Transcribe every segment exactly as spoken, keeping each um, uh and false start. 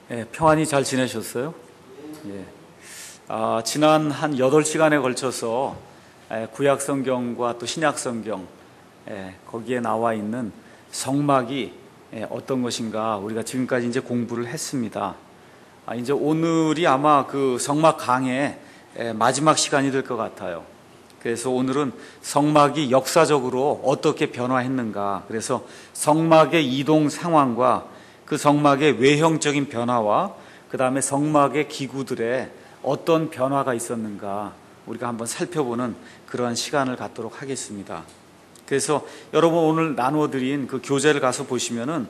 예, 평안히 잘 지내셨어요? 예. 아, 지난 한 여덟 시간에 걸쳐서 예, 구약 성경과 또 신약 성경 예, 거기에 나와 있는 성막이 예, 어떤 것인가 우리가 지금까지 이제 공부를 했습니다. 아, 이제 오늘이 아마 그 성막 강의 예, 마지막 시간이 될 것 같아요. 그래서 오늘은 성막이 역사적으로 어떻게 변화했는가, 그래서 성막의 이동 상황과 그 성막의 외형적인 변화와 그 다음에 성막의 기구들에 어떤 변화가 있었는가 우리가 한번 살펴보는 그러한 시간을 갖도록 하겠습니다. 그래서 여러분 오늘 나누어드린 그 교재를 가서 보시면은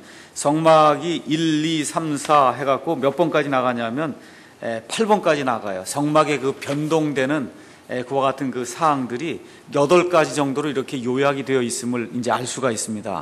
성막이 일, 이, 삼, 사 해갖고 몇 번까지 나가냐면 팔 번까지 나가요. 성막의 그 변동되는 그와 같은 그 사항들이 여덟 가지 정도로 이렇게 요약이 되어 있음을 이제 알 수가 있습니다.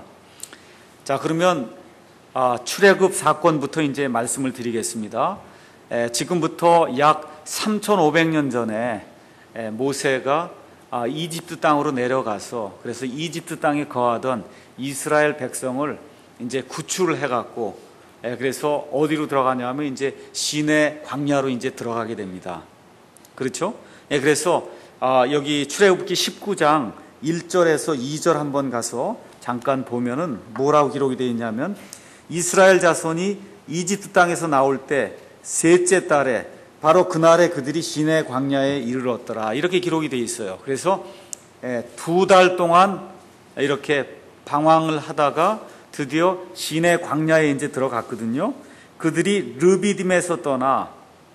자, 그러면 아, 출애굽 사건부터 이제 말씀을 드리겠습니다. 에, 지금부터 약 삼천오백 년 전에 에, 모세가 아, 이집트 땅으로 내려가서 그래서 이집트 땅에 거하던 이스라엘 백성을 이제 구출을 해갖고 에, 그래서 어디로 들어가냐면 이제 시내 광야로 이제 들어가게 됩니다. 그렇죠? 예, 그래서 아, 여기 출애굽기 십구 장 일 절에서 이 절 한번 가서 잠깐 보면은 뭐라고 기록이 되어 있냐면, 이스라엘 자손이 이집트 땅에서 나올 때 셋째 달에 바로 그날에 그들이 시내 광야에 이르렀더라, 이렇게 기록이 되어 있어요. 그래서 두 달 동안 이렇게 방황을 하다가 드디어 시내 광야에 이제 들어갔거든요. 그들이 르비딤에서 떠나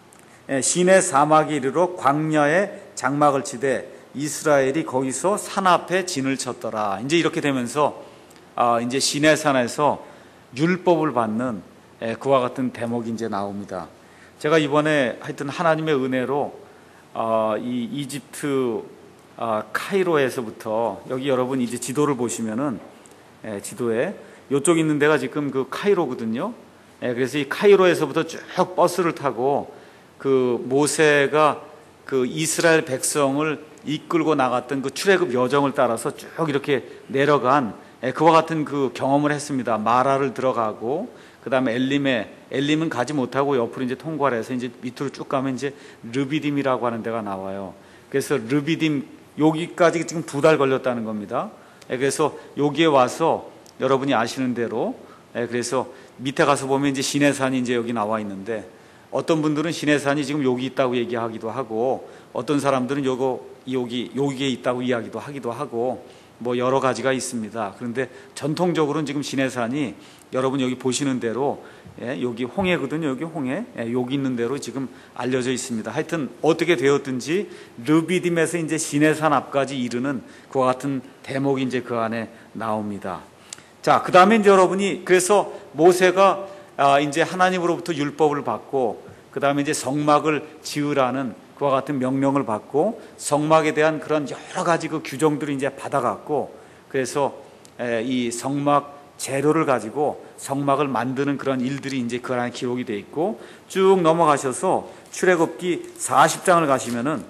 시내 사막에 이르러 광야에 장막을 치되 이스라엘이 거기서 산 앞에 진을 쳤더라. 이제 이렇게 되면서 아, 이제 시내산에서 율법을 받는 그와 같은 대목이 이제 나옵니다. 제가 이번에 하여튼 하나님의 은혜로 어, 이 이집트 어, 카이로에서부터 여기 여러분 이제 지도를 보시면은 예, 지도에 이쪽 있는 데가 지금 그 카이로거든요. 예, 그래서 이 카이로에서부터 쭉 버스를 타고 그 모세가 그 이스라엘 백성을 이끌고 나갔던 그 출애굽 여정을 따라서 쭉 이렇게 내려간 그와 같은 그 경험을 했습니다. 마라를 들어가고, 그 다음에 엘림에, 엘림은 가지 못하고 옆으로 이제 통과를 해서 이제 밑으로 쭉 가면 이제 르비딤이라고 하는 데가 나와요. 그래서 르비딤, 여기까지 지금 두 달 걸렸다는 겁니다. 그래서 여기에 와서 여러분이 아시는 대로, 그래서 밑에 가서 보면 이제 시내산이 이제 여기 나와 있는데, 어떤 분들은 시내산이 지금 여기 있다고 얘기하기도 하고, 어떤 사람들은 요거, 여기, 여기에 있다고 이야기도 하기도 하고, 뭐 여러 가지가 있습니다. 그런데 전통적으로는 지금 시내산이 여러분 여기 보시는 대로 예, 여기 홍해거든요. 여기 홍해, 예, 여기 있는 대로 지금 알려져 있습니다. 하여튼 어떻게 되었든지 르비딤에서 이제 시내산 앞까지 이르는 그와 같은 대목이 이제 그 안에 나옵니다. 자, 그 다음에 이제 여러분이 그래서 모세가 아, 이제 하나님으로부터 율법을 받고 그 다음에 이제 성막을 지으라는 그와 같은 명령을 받고 성막에 대한 그런 여러 가지 그 규정들을 이제 받아갔고, 그래서 이 성막 재료를 가지고 성막을 만드는 그런 일들이 이제 그 안에 기록이 되어 있고, 쭉 넘어가셔서 출애굽기 사십 장을 가시면은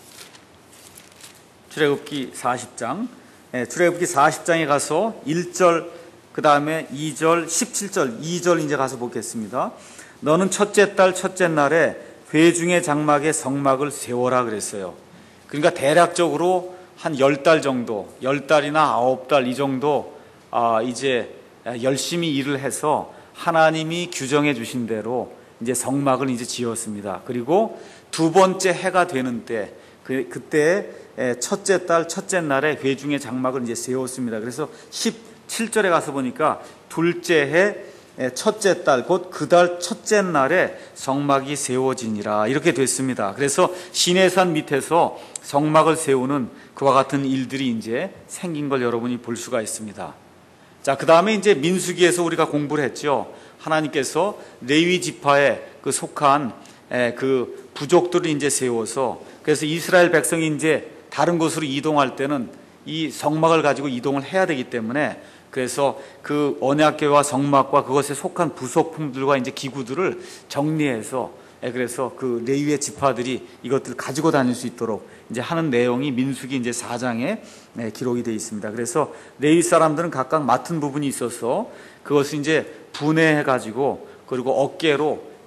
출애굽기 사십 장, 출애굽기 사십 장에 가서 일 절, 그 다음에 이 절, 십칠 절, 이 절 이제 가서 보겠습니다. 너는 첫째 달 첫째 날에 회중의 장막에 성막을 세워라 그랬어요. 그러니까 대략적으로 한 열 달 정도, 열 달이나 아홉 달 이 정도 아, 이제 열심히 일을 해서 하나님이 규정해 주신 대로 이제 성막을 이제 지었습니다. 그리고 두 번째 해가 되는 때, 그, 그때 첫째 달 첫째 날에 회중의 장막을 이제 세웠습니다. 그래서 십칠 절에 가서 보니까 둘째 해 첫째 달 곧 그 달 첫째 날에 성막이 세워지니라, 이렇게 됐습니다. 그래서 시내산 밑에서 성막을 세우는 그와 같은 일들이 이제 생긴 걸 여러분이 볼 수가 있습니다. 자, 그 다음에 이제 민수기에서 우리가 공부를 했죠. 하나님께서 레위 지파에 그 속한 그 부족들을 이제 세워서, 그래서 이스라엘 백성이 이제 다른 곳으로 이동할 때는 이 성막을 가지고 이동을 해야 되기 때문에, 그래서 그 언약궤와 성막과 그것에 속한 부속품들과 이제 기구들을 정리해서, 그래서 그 레위의 지파들이 이것들을 가지고 다닐 수 있도록 이제 하는 내용이 민수기 이제 사 장에 기록이 되어 있습니다. 그래서 레위 사람들은 각각 맡은 부분이 있어서 그것을 이제 분해해 가지고, 그리고 어깨로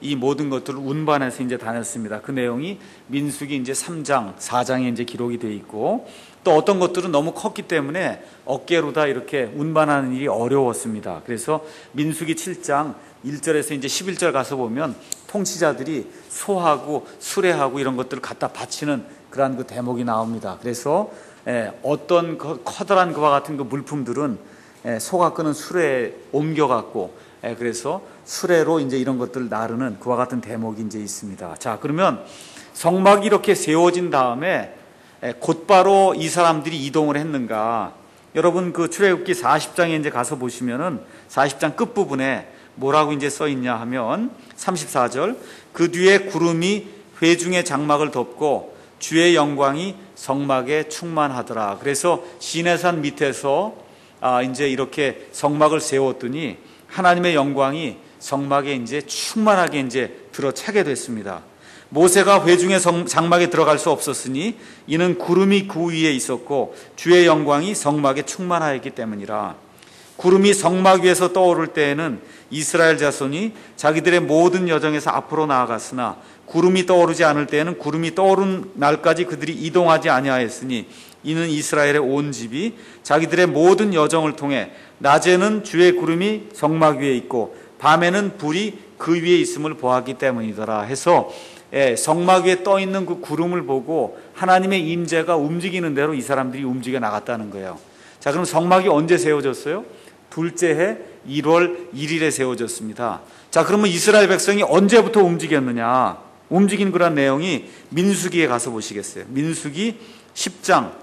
이 모든 것들을 운반해서 이제 다녔습니다. 그 내용이 민수기 이제 삼 장, 사 장에 이제 기록이 되어 있고, 또 어떤 것들은 너무 컸기 때문에 어깨로 다 이렇게 운반하는 일이 어려웠습니다. 그래서 민수기 칠 장 일 절에서 이제 십일 절 가서 보면 통치자들이 소하고 수레하고 이런 것들을 갖다 바치는 그러한 그 대목이 나옵니다. 그래서 어떤 커다란 그와 같은 그 물품들은 소가 끄는 수레에 옮겨갖고, 그래서 수레로 이제 이런 것들을 나르는 그와 같은 대목이 이제 있습니다. 자, 그러면 성막이 이렇게 세워진 다음에 곧바로 이 사람들이 이동을 했는가? 여러분 그 출애굽기 사십 장에 이제 가서 보시면은 사십 장 끝부분에 뭐라고 이제 써 있냐 하면 삼십사 절, 그 뒤에 구름이 회중의 장막을 덮고 주의 영광이 성막에 충만하더라. 그래서 시내산 밑에서 아 이제 이렇게 성막을 세웠더니 하나님의 영광이 성막에 이제 충만하게 이제 들어차게 됐습니다. 모세가 회중의 장막에 들어갈 수 없었으니 이는 구름이 그 위에 있었고 주의 영광이 성막에 충만하였기 때문이라. 구름이 성막 위에서 떠오를 때에는 이스라엘 자손이 자기들의 모든 여정에서 앞으로 나아갔으나 구름이 떠오르지 않을 때에는 구름이 떠오른 날까지 그들이 이동하지 아니하였으니 이는 이스라엘의 온 집이 자기들의 모든 여정을 통해 낮에는 주의 구름이 성막 위에 있고 밤에는 불이 그 위에 있음을 보았기 때문이더라 해서 예, 성막 위에 떠 있는 그 구름을 보고 하나님의 임재가 움직이는 대로 이 사람들이 움직여 나갔다는 거예요. 자, 그럼 성막이 언제 세워졌어요? 둘째 해 일월 일일에 세워졌습니다. 자, 그러면 이스라엘 백성이 언제부터 움직였느냐? 움직인 그런 내용이 민수기에 가서 보시겠어요? 민수기 십 장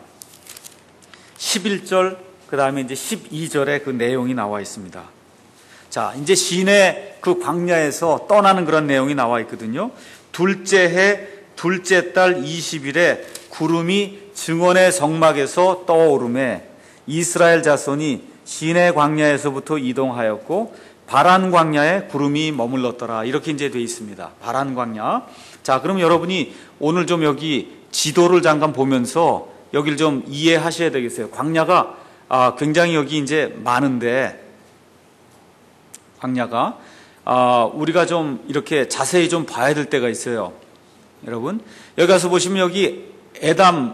십일 절 그 다음에 이제 십이 절에 그 내용이 나와 있습니다. 자, 이제 시내 그 광야에서 떠나는 그런 내용이 나와 있거든요. 둘째 해 둘째 달 이십 일에 구름이 증언의 성막에서 떠오르매 이스라엘 자손이 시내 광야에서부터 이동하였고 바란 광야에 구름이 머물렀더라. 이렇게 이제 되어 있습니다. 바란 광야. 자, 그럼 여러분이 오늘 좀 여기 지도를 잠깐 보면서 여기를 좀 이해하셔야 되겠어요. 광야가 아, 굉장히 여기 이제 많은데 광야가 아, 우리가 좀 이렇게 자세히 좀 봐야 될 때가 있어요. 여러분 여기 가서 보시면 여기 에담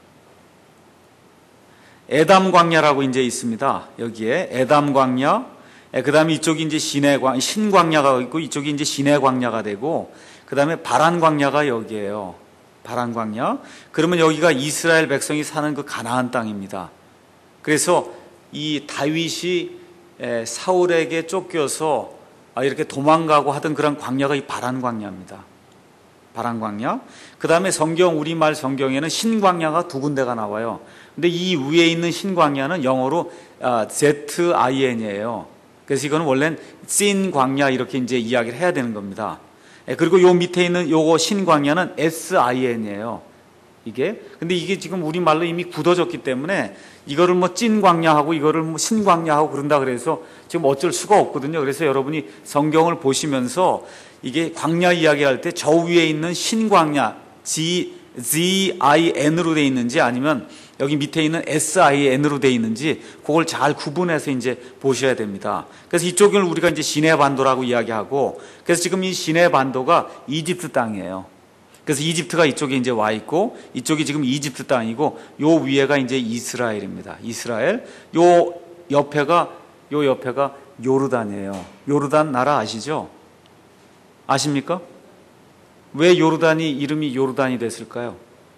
에담 광야라고 이제 있습니다. 여기에 에담 광야, 그 다음에 이쪽이 이제 시내 광 신광야가 있고 이쪽이 이제 시내 광야가 되고 그 다음에 바란 광야가 여기에요. 바란 광야. 그러면 여기가 이스라엘 백성이 사는 그 가나안 땅입니다. 그래서 이 다윗이 사울에게 쫓겨서 이렇게 도망가고 하던 그런 광야가 이 바란 광야입니다. 바란 광야. 그 다음에 성경, 우리말 성경에는 신광야가 두 군데가 나와요. 근데 이 위에 있는 신광야는 영어로 Z I N이에요. 그래서 이거는 원래는 찐 광야 이렇게 이제 이야기를 해야 되는 겁니다. 그리고 요 밑에 있는 요거 신광야는 S I N이에요. 이게. 근데 이게 지금 우리말로 이미 굳어졌기 때문에 이거를 뭐 찐광야하고 이거를 뭐 신광야하고 그런다 그래서 지금 어쩔 수가 없거든요. 그래서 여러분이 성경을 보시면서 이게 광야 이야기할 때 저 위에 있는 신광야 G, Z I N으로 돼 있는지 아니면 여기 밑에 있는 S I N으로 돼 있는지 그걸 잘 구분해서 이제 보셔야 됩니다. 그래서 이쪽을 우리가 이제 시내 반도라고 이야기하고 그래서 지금 이 시내 반도가 이집트 땅이에요. 그래서 이집트가 이쪽에 이제 와 있고 이쪽이 지금 이집트 땅이고 요 위에가 이제 이스라엘입니다. 이스라엘. 요 옆에가 요 옆에가 요르단이에요. 요르단 나라 아시죠? 아십니까? 왜 요르단이 이름이 요르단이 됐을까요?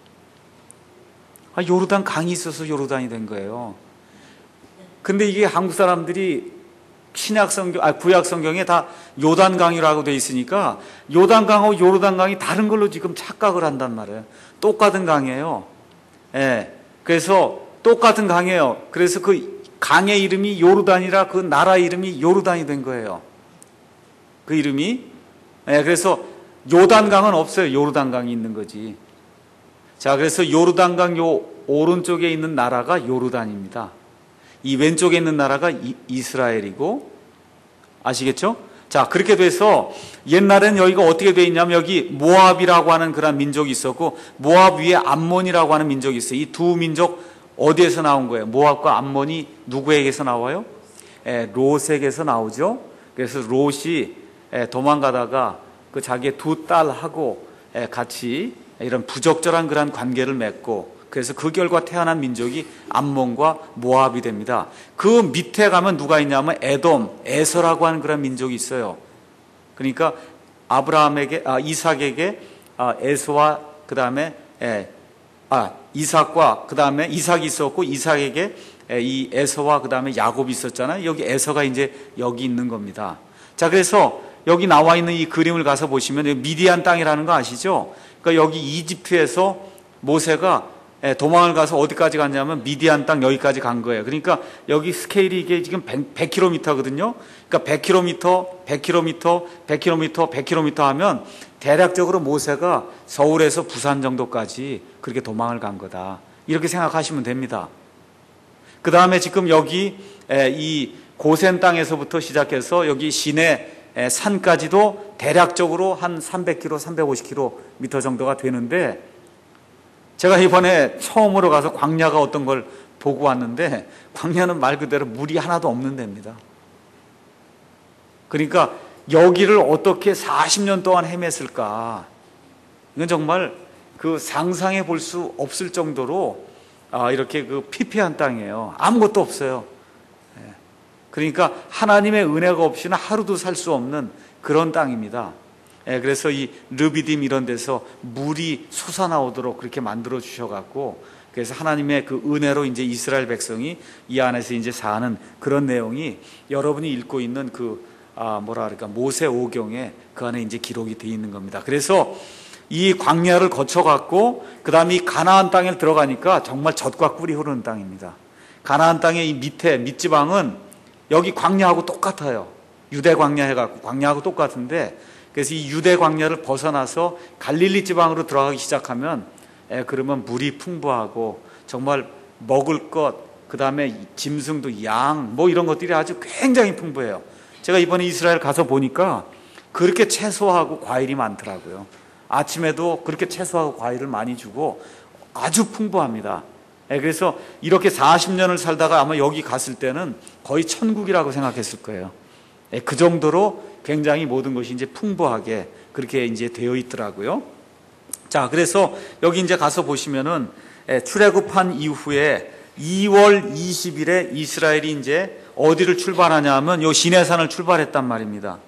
아, 요르단 강이 있어서 요르단이 된 거예요. 근데 이게 한국 사람들이 신약 성경, 아, 구약 성경에 다 요단강이라고 돼 있으니까 요단강하고 요르단강이 다른 걸로 지금 착각을 한단 말이에요. 똑같은 강이에요. 예. 그래서 똑같은 강이에요. 그래서 그 강의 이름이 요르단이라 그 나라 이름이 요르단이 된 거예요. 그 이름이. 예. 그래서 요단강은 없어요. 요르단강이 있는 거지. 자, 그래서 요르단강 요 오른쪽에 있는 나라가 요르단입니다. 이 왼쪽에 있는 나라가 이, 이스라엘이고, 아시겠죠? 자, 그렇게 돼서 옛날에는 여기가 어떻게 돼 있냐면 여기 모압이라고 하는 그런 민족이 있었고 모압 위에 암몬이라고 하는 민족이 있어요. 이 두 민족 어디에서 나온 거예요? 모압과 암몬이 누구에게서 나와요? 에, 롯에게서 나오죠. 그래서 롯이 에, 도망가다가 그 자기의 두 딸하고 같이 이런 부적절한 그런 관계를 맺고, 그래서 그 결과 태어난 민족이 암몬과 모압이 됩니다. 그 밑에 가면 누가 있냐면 에돔, 에서라고 하는 그런 민족이 있어요. 그러니까 아브라함에게, 아, 이삭에게 아, 에서와 그 다음에 에, 아, 이삭과 그 다음에 이삭이 있었고, 이삭에게 에, 이 에서와 그 다음에 야곱이 있었잖아요. 여기 에서가 이제 여기 있는 겁니다. 자, 그래서 여기 나와 있는 이 그림을 가서 보시면 미디안 땅이라는 거 아시죠? 그러니까 여기 이집트에서 모세가 도망을 가서 어디까지 갔냐면 미디안 땅 여기까지 간 거예요. 그러니까 여기 스케일이 이게 지금 백 킬로미터거든요. 그러니까 백 킬로미터, 백 킬로미터, 백 킬로미터, 백 킬로미터 하면 대략적으로 모세가 서울에서 부산 정도까지 그렇게 도망을 간 거다. 이렇게 생각하시면 됩니다. 그 다음에 지금 여기 이 고센 땅에서부터 시작해서 여기 시내 산까지도 대략적으로 한 삼백 킬로미터, 삼백오십 킬로미터 정도가 되는데, 제가 이번에 처음으로 가서 광야가 어떤 걸 보고 왔는데, 광야는 말 그대로 물이 하나도 없는 데입니다. 그러니까 여기를 어떻게 사십 년 동안 헤맸을까? 이건 정말 그 상상해 볼 수 없을 정도로 아, 이렇게 그 피폐한 땅이에요. 아무것도 없어요. 그러니까 하나님의 은혜가 없이는 하루도 살 수 없는 그런 땅입니다. 그래서 이 르비딤 이런 데서 물이 솟아나오도록 그렇게 만들어 주셔갖고, 그래서 하나님의 그 은혜로 이제 이스라엘 백성이 이 안에서 이제 사는 그런 내용이 여러분이 읽고 있는 그 아, 뭐라 그럴까, 모세오경에 그 안에 이제 기록이 되어 있는 겁니다. 그래서 이 광야를 거쳐갖고 그 다음에 이 가나안 땅에 들어가니까 정말 젖과 꿀이 흐르는 땅입니다. 가나안 땅의 이 밑에 밑지방은 여기 광야하고 똑같아요. 유대 광야 해갖고 광야하고 똑같은데, 그래서 이 유대 광야를 벗어나서 갈릴리 지방으로 들어가기 시작하면 에, 그러면 물이 풍부하고 정말 먹을 것, 그 다음에 짐승도 양, 뭐 이런 것들이 아주 굉장히 풍부해요. 제가 이번에 이스라엘 가서 보니까 그렇게 채소하고 과일이 많더라고요. 아침에도 그렇게 채소하고 과일을 많이 주고 아주 풍부합니다. 에, 그래서 이렇게 사십 년을 살다가 아마 여기 갔을 때는 거의 천국이라고 생각했을 거예요. 에, 그 정도로 굉장히 모든 것이 이제 풍부하게 그렇게 이제 되어 있더라고요. 자, 그래서 여기 이제 가서 보시면은 출애굽한 이후에 이월 이십일에 이스라엘이 이제 어디를 출발하냐 하면 요 시내산을 출발했단 말입니다.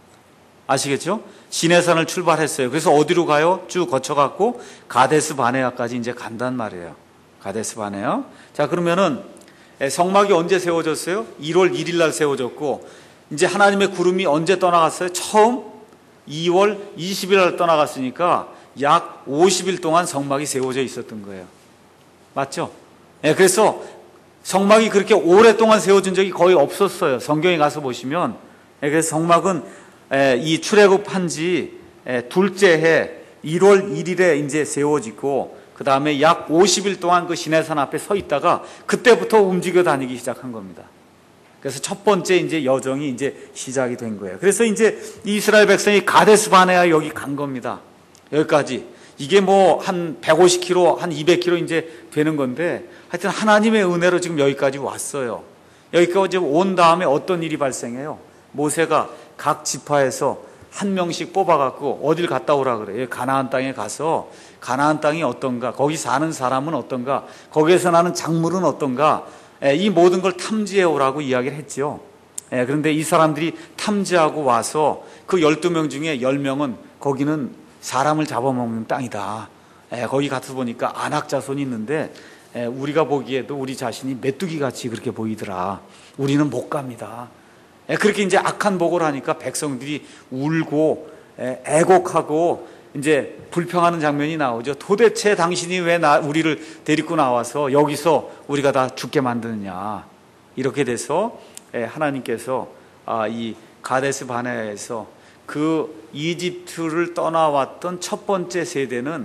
아시겠죠? 시내산을 출발했어요. 그래서 어디로 가요? 쭉 거쳐갖고 가데스 바네아까지 이제 간단 말이에요. 가데스 바네아. 자, 그러면은 성막이 언제 세워졌어요? 일월 일일 날 세워졌고, 이제 하나님의 구름이 언제 떠나갔어요? 처음 이월 이십일 날 떠나갔으니까 약 오십 일 동안 성막이 세워져 있었던 거예요. 맞죠? 네, 그래서 성막이 그렇게 오랫동안 세워진 적이 거의 없었어요. 성경에 가서 보시면. 네, 그래서 성막은 이 출애굽한 지 둘째 해 일월 일일에 이제 세워지고, 그 다음에 약 오십 일 동안 그 시내산 앞에 서 있다가 그때부터 움직여 다니기 시작한 겁니다. 그래서 첫 번째 이제 여정이 이제 시작이 된 거예요. 그래서 이제 이스라엘 백성이 가데스 바네아 여기 간 겁니다. 여기까지. 이게 뭐 한 백오십 킬로미터, 한 이백 킬로미터 이제 되는 건데, 하여튼 하나님의 은혜로 지금 여기까지 왔어요. 여기까지 온 다음에 어떤 일이 발생해요? 모세가 각 지파에서 한 명씩 뽑아갖고 어딜 갔다 오라 그래요. 가나안 땅에 가서 가나안 땅이 어떤가, 거기 사는 사람은 어떤가, 거기에서 나는 작물은 어떤가, 이 모든 걸 탐지해 오라고 이야기를 했죠. 그런데 이 사람들이 탐지하고 와서 그 열두 명 중에 열 명은 거기는 사람을 잡아먹는 땅이다. 거기 가서 보니까 안악 자손이 있는데 우리가 보기에도 우리 자신이 메뚜기 같이 그렇게 보이더라. 우리는 못 갑니다. 그렇게 이제 악한 보고를 하니까 백성들이 울고 애곡하고 이제 불평하는 장면이 나오죠. 도대체 당신이 왜 나, 우리를 데리고 나와서 여기서 우리가 다 죽게 만드느냐. 이렇게 돼서 하나님께서 이 가데스 바네아에서 그 이집트를 떠나왔던 첫 번째 세대는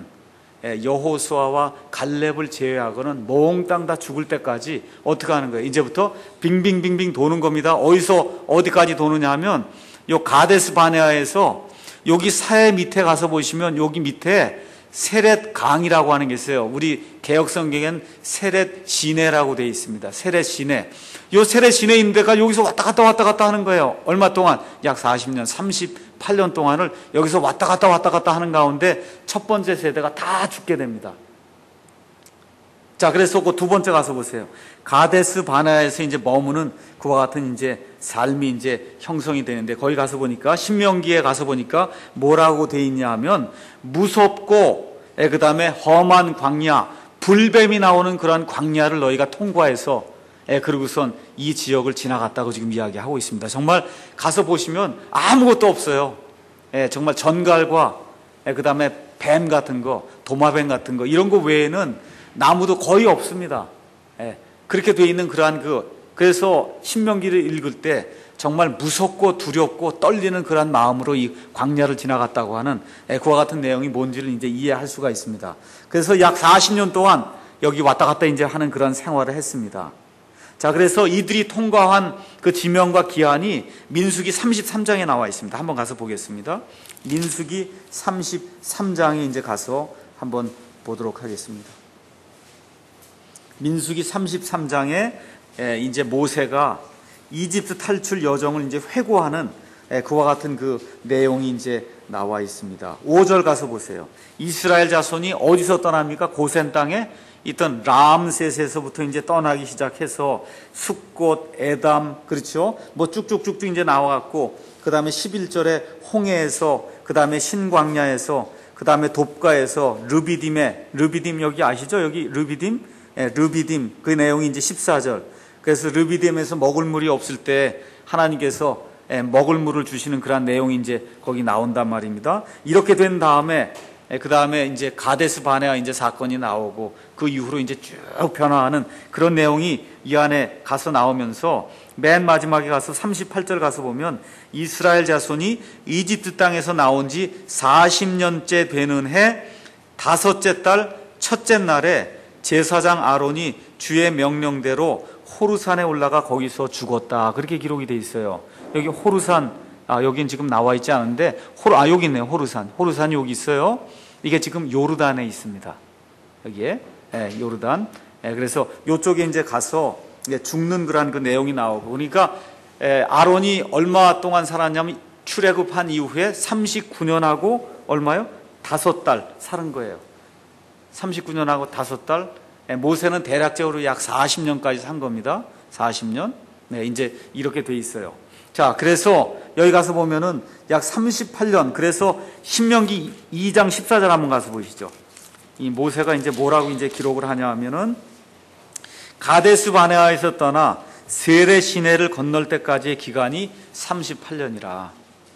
여호수아와 갈렙을 제외하고는 몽땅 다 죽을 때까지 어떻게 하는 거예요? 이제부터 빙빙빙빙 도는 겁니다. 어디서 어디까지 도느냐 하면 요 가데스 바네아에서 여기 사해 밑에 가서 보시면 여기 밑에 세렛 강이라고 하는 게 있어요. 우리 개혁 성경엔 세렛 시내라고 되어 있습니다. 세렛 시내. 요 세렛 시내에 있는 데가 여기서 왔다 갔다 왔다 갔다 하는 거예요. 얼마 동안? 약 사십 년, 삼십팔 년 동안을 여기서 왔다 갔다 왔다 갔다 하는 가운데 첫 번째 세대가 다 죽게 됩니다. 자, 그래서 그 두 번째 가서 보세요. 가데스 바네아에서 이제 머무는 그와 같은 이제 삶이 이제 형성이 되는데, 거기 가서 보니까, 신명기에 가서 보니까 뭐라고 돼 있냐 하면, 무섭고, 그 다음에 험한 광야, 불뱀이 나오는 그러한 광야를 너희가 통과해서, 예, 그러고선 이 지역을 지나갔다고 지금 이야기하고 있습니다. 정말 가서 보시면 아무것도 없어요. 예, 정말 전갈과, 예, 그 다음에 뱀 같은 거, 도마뱀 같은 거, 이런 거 외에는 나무도 거의 없습니다. 예, 그렇게 돼 있는 그러한 그, 그래서 신명기를 읽을 때 정말 무섭고 두렵고 떨리는 그러한 마음으로 이 광야를 지나갔다고 하는, 예, 그와 같은 내용이 뭔지를 이제 이해할 수가 있습니다. 그래서 약 사십 년 동안 여기 왔다 갔다 이제 하는 그런 생활을 했습니다. 자, 그래서 이들이 통과한 그 지명과 기한이 민수기 삼십삼 장에 나와 있습니다. 한번 가서 보겠습니다. 민수기 삼십삼 장에 이제 가서 한번 보도록 하겠습니다. 민수기 삼십삼 장에 이제 모세가 이집트 탈출 여정을 이제 회고하는 그와 같은 그 내용이 이제 나와 있습니다. 오 절 가서 보세요. 이스라엘 자손이 어디서 떠납니까? 고센 땅에 있던 람셋에서부터 이제 떠나기 시작해서 숫곳, 에담, 그렇죠? 뭐 쭉쭉쭉쭉 이제 나와갖고, 그 다음에 십일 절에 홍해에서, 그 다음에 신광야에서, 그 다음에 돕가에서, 르비딤에, 르비딤 여기 아시죠? 여기 르비딤? 예, 르비딤, 그 내용이 이제 십사 절. 그래서 르비딤에서 먹을 물이 없을 때 하나님께서 예, 먹을 물을 주시는 그런 내용이 이제 거기 나온단 말입니다. 이렇게 된 다음에, 예, 그 다음에 이제 가데스 바네아 이제 사건이 나오고, 그 이후로 이제 쭉 변화하는 그런 내용이 이 안에 가서 나오면서, 맨 마지막에 가서 삼십팔 절 가서 보면, 이스라엘 자손이 이집트 땅에서 나온 지 사십 년째 되는 해 다섯째 달 첫째 날에 제사장 아론이 주의 명령대로 호르산에 올라가 거기서 죽었다. 그렇게 기록이 돼 있어요. 여기 호르산, 아, 여긴 지금 나와 있지 않은데, 호, 아, 여기 있네요. 호르산. 호르산이 여기 있어요. 이게 지금 요르단에 있습니다. 여기에, 예, 요르단. 예, 그래서 요쪽에 이제 가서 예, 죽는 그런 그 내용이 나오고, 그러니까, 예, 아론이 얼마 동안 살았냐면 출애굽한 이후에 삼십구 년하고 얼마요? 다섯 달 살은 거예요. 삼십구 년하고 다섯 달, 모세는 대략적으로 약 사십 년까지 산 겁니다. 사십 년. 네, 이제 이렇게 돼 있어요. 자, 그래서 여기 가서 보면은 약 삼십팔 년, 그래서 신명기 이 장 십사 절 한번 가서 보시죠. 이 모세가 이제 뭐라고 이제 기록을 하냐 하면은, 가데스 바네아에서 떠나 세레 시내를 건널 때까지의 기간이 삼십팔 년이라.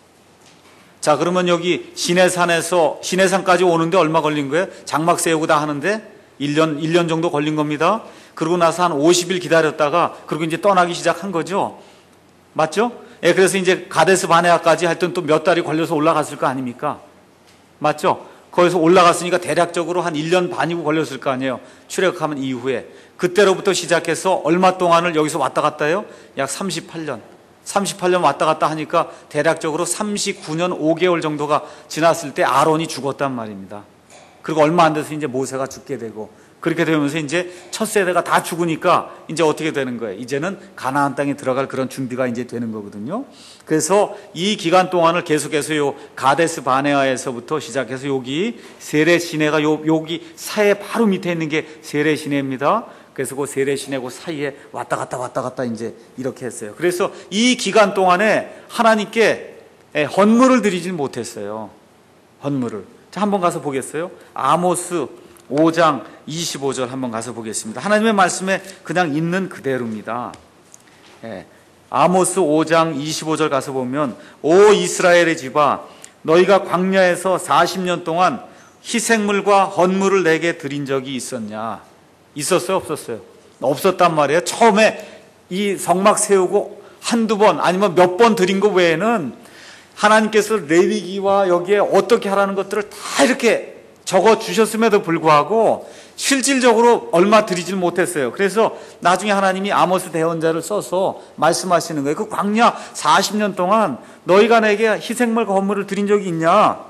자, 그러면 여기 시내산에서 시내산까지 오는데 얼마 걸린 거예요? 장막 세우고 다 하는데 일 년, 일 년 정도 걸린 겁니다. 그러고 나서 한 오십 일 기다렸다가, 그리고 이제 떠나기 시작한 거죠. 맞죠? 예, 그래서 이제 가데스 바네아까지 하여튼 또 몇 달이 걸려서 올라갔을 거 아닙니까? 맞죠? 거기서 올라갔으니까 대략적으로 한 일 년 반이고 걸렸을 거 아니에요. 출애굽하면 이후에. 그때로부터 시작해서 얼마 동안을 여기서 왔다 갔다 해요? 약 삼십팔 년. 삼십팔 년 왔다 갔다 하니까 대략적으로 삼십구 년 오 개월 정도가 지났을 때 아론이 죽었단 말입니다. 그리고 얼마 안 돼서 이제 모세가 죽게 되고, 그렇게 되면서 이제 첫 세대가 다 죽으니까 이제 어떻게 되는 거예요? 이제는 가나안 땅에 들어갈 그런 준비가 이제 되는 거거든요. 그래서 이 기간 동안을 계속해서 요 가데스 바네아에서부터 시작해서 여기 세레 시내가 요 여기 사해 바로 밑에 있는 게 세레 시내입니다. 그래서 그 세레 시내 그 사이에 왔다 갔다 왔다 갔다 이제 이렇게 했어요. 그래서 이 기간 동안에 하나님께 헌물을 드리질 못했어요. 헌물을. 자, 한번 가서 보겠어요? 아모스 오 장 이십오 절 한번 가서 보겠습니다. 하나님의 말씀에 그냥 있는 그대로입니다. 예. 아모스 오 장 이십오 절 가서 보면, 오 이스라엘의 집아, 너희가 광야에서 사십 년 동안 희생물과 헌물을 내게 드린 적이 있었냐? 있었어요? 없었어요? 없었단 말이에요. 처음에 이 성막 세우고 한두 번 아니면 몇 번 드린 것 외에는 하나님께서 레위기와 여기에 어떻게 하라는 것들을 다 이렇게 적어 주셨음에도 불구하고 실질적으로 얼마 드리질 못했어요. 그래서 나중에 하나님이 아모스 대언자를 써서 말씀하시는 거예요. 그 광야 사십 년 동안 너희가 내게 희생물과 헌물을 드린 적이 있냐?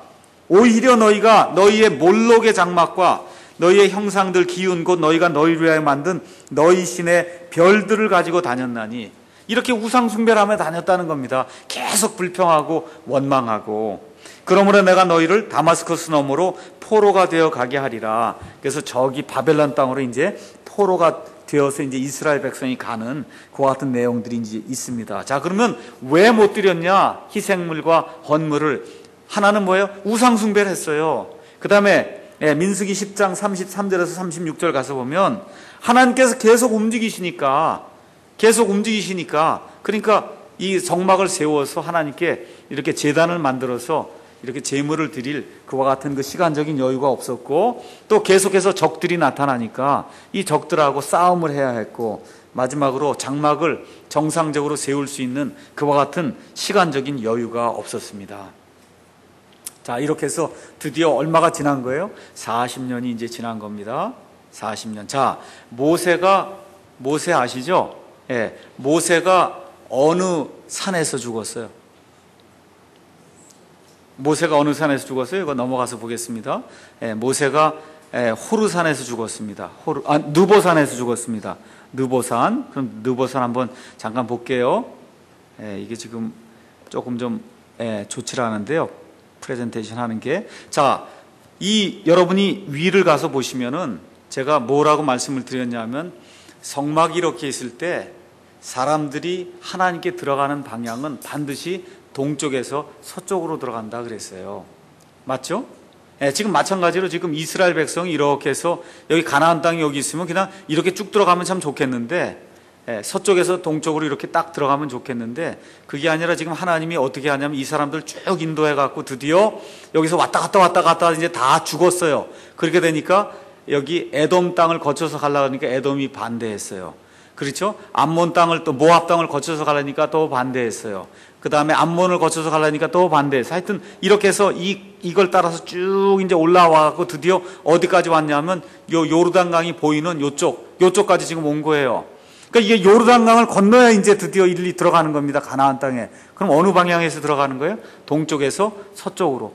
오히려 너희가 너희의 몰록의 장막과 너희의 형상들 기운 곧 너희가 너희를 위하여 만든 너희 신의 별들을 가지고 다녔나니, 이렇게 우상 숭배를 하며 다녔다는 겁니다. 계속 불평하고 원망하고. 그러므로 내가 너희를 다마스커스 너머로 포로가 되어 가게 하리라. 그래서 저기 바벨론 땅으로 이제 포로가 되어서 이제 이스라엘 백성이 가는 그와 같은 내용들이 이제 있습니다. 자, 그러면 왜 못 드렸냐? 희생물과 헌물을. 하나는 뭐예요? 우상 숭배를 했어요. 그 다음에 민수기 십 장 삼십삼 절에서 삼십육 절 가서 보면 하나님께서 계속 움직이시니까 계속 움직이시니까 그러니까 이 성막을 세워서 하나님께 이렇게 제단을 만들어서 이렇게 제물을 드릴 그와 같은 그 시간적인 여유가 없었고, 또 계속해서 적들이 나타나니까 이 적들하고 싸움을 해야 했고, 마지막으로 장막을 정상적으로 세울 수 있는 그와 같은 시간적인 여유가 없었습니다. 자, 이렇게 해서 드디어 얼마가 지난 거예요? 사십 년이 이제 지난 겁니다. 사십 년. 자, 모세가, 모세 아시죠? 예, 모세가 어느 산에서 죽었어요? 모세가 어느 산에서 죽었어요? 이거 넘어가서 보겠습니다. 예, 모세가 예, 호르산에서 죽었습니다. 호르, 아, 느보산에서 죽었습니다. 느보산. 그럼 느보산 한번 잠깐 볼게요. 예, 이게 지금 조금 좀 예, 좋지 않은데요. 프레젠테이션 하는 게. 자, 이 여러분이 위를 가서 보시면은 제가 뭐라고 말씀을 드렸냐면, 성막이 이렇게 있을 때 사람들이 하나님께 들어가는 방향은 반드시 동쪽에서 서쪽으로 들어간다 그랬어요. 맞죠? 예, 지금 마찬가지로 지금 이스라엘 백성이 이렇게 해서 여기 가나안 땅이 여기 있으면 그냥 이렇게 쭉 들어가면 참 좋겠는데, 예, 서쪽에서 동쪽으로 이렇게 딱 들어가면 좋겠는데, 그게 아니라 지금 하나님이 어떻게 하냐면 이 사람들 쭉 인도해 갖고 드디어 여기서 왔다 갔다 왔다 갔다 이제 다 죽었어요. 그렇게 되니까 여기 에돔 땅을 거쳐서 가려고 하니까 에돔이 반대했어요. 그렇죠? 암몬 땅을 또 모압 땅을 거쳐서 가려니까 또 반대했어요. 그 다음에 암몬을 거쳐서 가려니까 또 반대했어요. 하여튼 이렇게 해서 이, 이걸 따라서 쭉 이제 올라와갖고 드디어 어디까지 왔냐면 요 요르단강이 보이는 요쪽, 요쪽까지 지금 온 거예요. 그러니까 이게 요르단강을 건너야 이제 드디어 일리 들어가는 겁니다. 가나안 땅에. 그럼 어느 방향에서 들어가는 거예요? 동쪽에서 서쪽으로.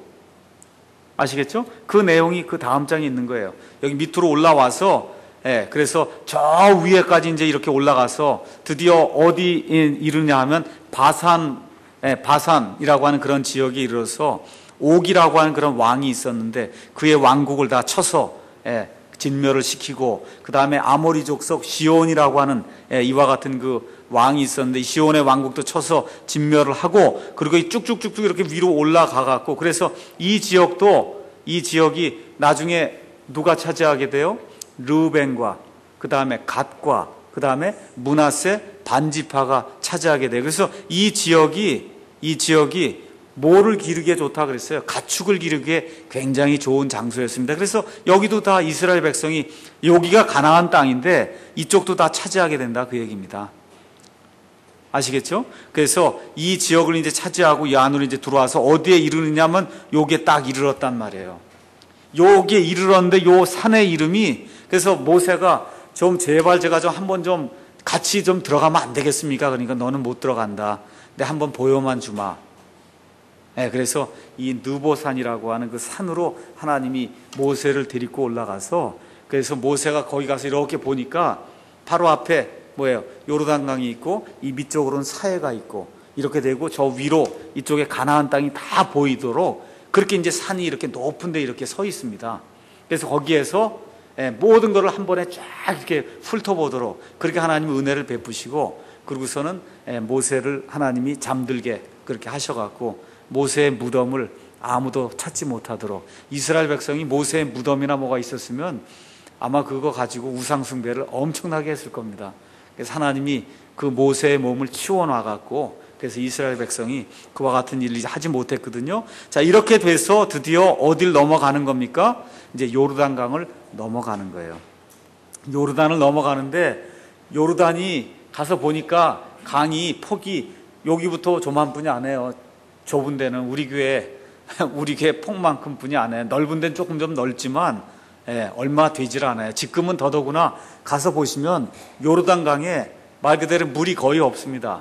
아시겠죠? 그 내용이 그 다음 장에 있는 거예요. 여기 밑으로 올라와서, 예, 그래서 저 위에까지 이제 이렇게 올라가서 드디어 어디 이르냐 하면 바산, 예, 바산이라고 하는 그런 지역에 이르러서 옥이라고 하는 그런 왕이 있었는데 그의 왕국을 다 쳐서, 예, 진멸을 시키고, 그 다음에 아모리 족속 시온이라고 하는, 예, 이와 같은 그 왕이 있었는데 시온의 왕국도 쳐서 진멸을 하고, 그리고 쭉쭉쭉쭉 이렇게 위로 올라가 갖고, 그래서 이 지역도, 이 지역이 나중에 누가 차지하게 돼요? 르벤과 그 다음에 갓과 그 다음에 므낫세 반지파가 차지하게 돼요. 그래서 이 지역이 이 지역이 뭐를 기르기에 좋다 그랬어요? 가축을 기르기에 굉장히 좋은 장소였습니다. 그래서 여기도 다 이스라엘 백성이, 여기가 가나안 땅인데 이쪽도 다 차지하게 된다 그 얘기입니다. 아시겠죠? 그래서 이 지역을 이제 차지하고 이 안으로 이제 들어와서 어디에 이르느냐면 여기에 딱 이르렀단 말이에요. 여기에 이르렀는데 요 산의 이름이, 그래서 모세가 좀 제발 제가 좀 한번 좀 같이 좀 들어가면 안 되겠습니까? 그러니까 너는 못 들어간다. 근데 한번 보여만 주마. 네, 그래서 이 느보산이라고 하는 그 산으로 하나님이 모세를 데리고 올라가서, 그래서 모세가 거기 가서 이렇게 보니까 바로 앞에 뭐예요? 요르단강이 있고 이 밑쪽으로는 사해가 있고 이렇게 되고 저 위로 이쪽에 가나안 땅이 다 보이도록 그렇게 이제 산이 이렇게 높은 데 이렇게 서 있습니다. 그래서 거기에서 모든 것을 한 번에 쫙 이렇게 훑어보도록 그렇게 하나님이 은혜를 베푸시고, 그리고서는 모세를 하나님이 잠들게 그렇게 하셔갖고 모세의 무덤을 아무도 찾지 못하도록, 이스라엘 백성이 모세의 무덤이나 뭐가 있었으면 아마 그거 가지고 우상숭배를 엄청나게 했을 겁니다. 그래서 하나님이 그 모세의 몸을 치워놔갖고, 그래서 이스라엘 백성이 그와 같은 일을 하지 못했거든요. 자, 이렇게 돼서 드디어 어딜 넘어가는 겁니까? 이제 요르단강을 넘어가는 거예요. 요르단을 넘어가는데 요르단이 가서 보니까 강이 폭이 여기부터 조만뿐이 안 해요. 좁은 데는 우리 교회 우리 교회 폭만큼 분이 안 해요. 넓은 데는 조금 좀 넓지만, 예, 얼마 되질 않아요. 지금은 더더구나 가서 보시면 요르단강에 말 그대로 물이 거의 없습니다.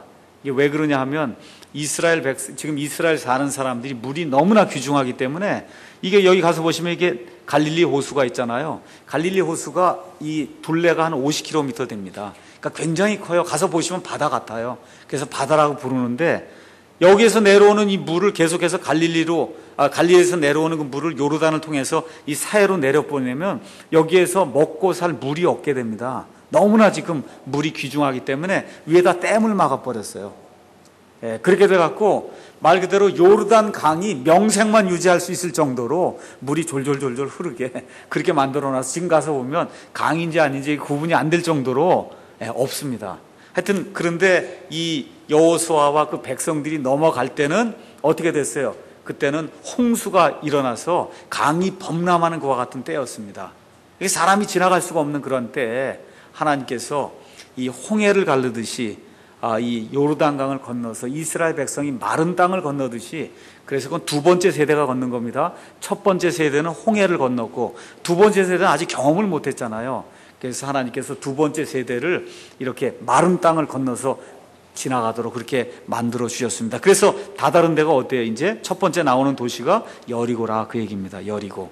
이게 왜 그러냐 하면 이스라엘 백 지금 이스라엘 사는 사람들이 물이 너무나 귀중하기 때문에 이게 여기 가서 보시면 이게 갈릴리 호수가 있잖아요. 갈릴리 호수가 이 둘레가 한 오십 킬로미터 됩니다. 그러니까 굉장히 커요. 가서 보시면 바다 같아요. 그래서 바다라고 부르는데 여기에서 내려오는 이 물을 계속해서 갈릴리로 아, 갈릴리에서 내려오는 그 물을 요르단을 통해서 이 사해로 내려보내면 여기에서 먹고 살 물이 없게 됩니다. 너무나 지금 물이 귀중하기 때문에 위에다 댐을 막아버렸어요. 예, 그렇게 돼갖고 말 그대로 요르단 강이 명색만 유지할 수 있을 정도로 물이 졸졸졸졸 흐르게 그렇게 만들어놔서 지금 가서 보면 강인지 아닌지 구분이 안 될 정도로 예, 없습니다. 하여튼 그런데 이 여호수아와 그 백성들이 넘어갈 때는 어떻게 됐어요? 그때는 홍수가 일어나서 강이 범람하는 것과 같은 때였습니다. 사람이 지나갈 수가 없는 그런 때에 하나님께서 이 홍해를 가르듯이 아, 이 요르단강을 건너서 이스라엘 백성이 마른 땅을 건너듯이 그래서 그건 두 번째 세대가 건넌 겁니다. 첫 번째 세대는 홍해를 건넜고 두 번째 세대는 아직 경험을 못했잖아요. 그래서 하나님께서 두 번째 세대를 이렇게 마른 땅을 건너서 지나가도록 그렇게 만들어 주셨습니다. 그래서 다다른 데가 어때요? 이제 첫 번째 나오는 도시가 여리고라 그 얘기입니다. 여리고.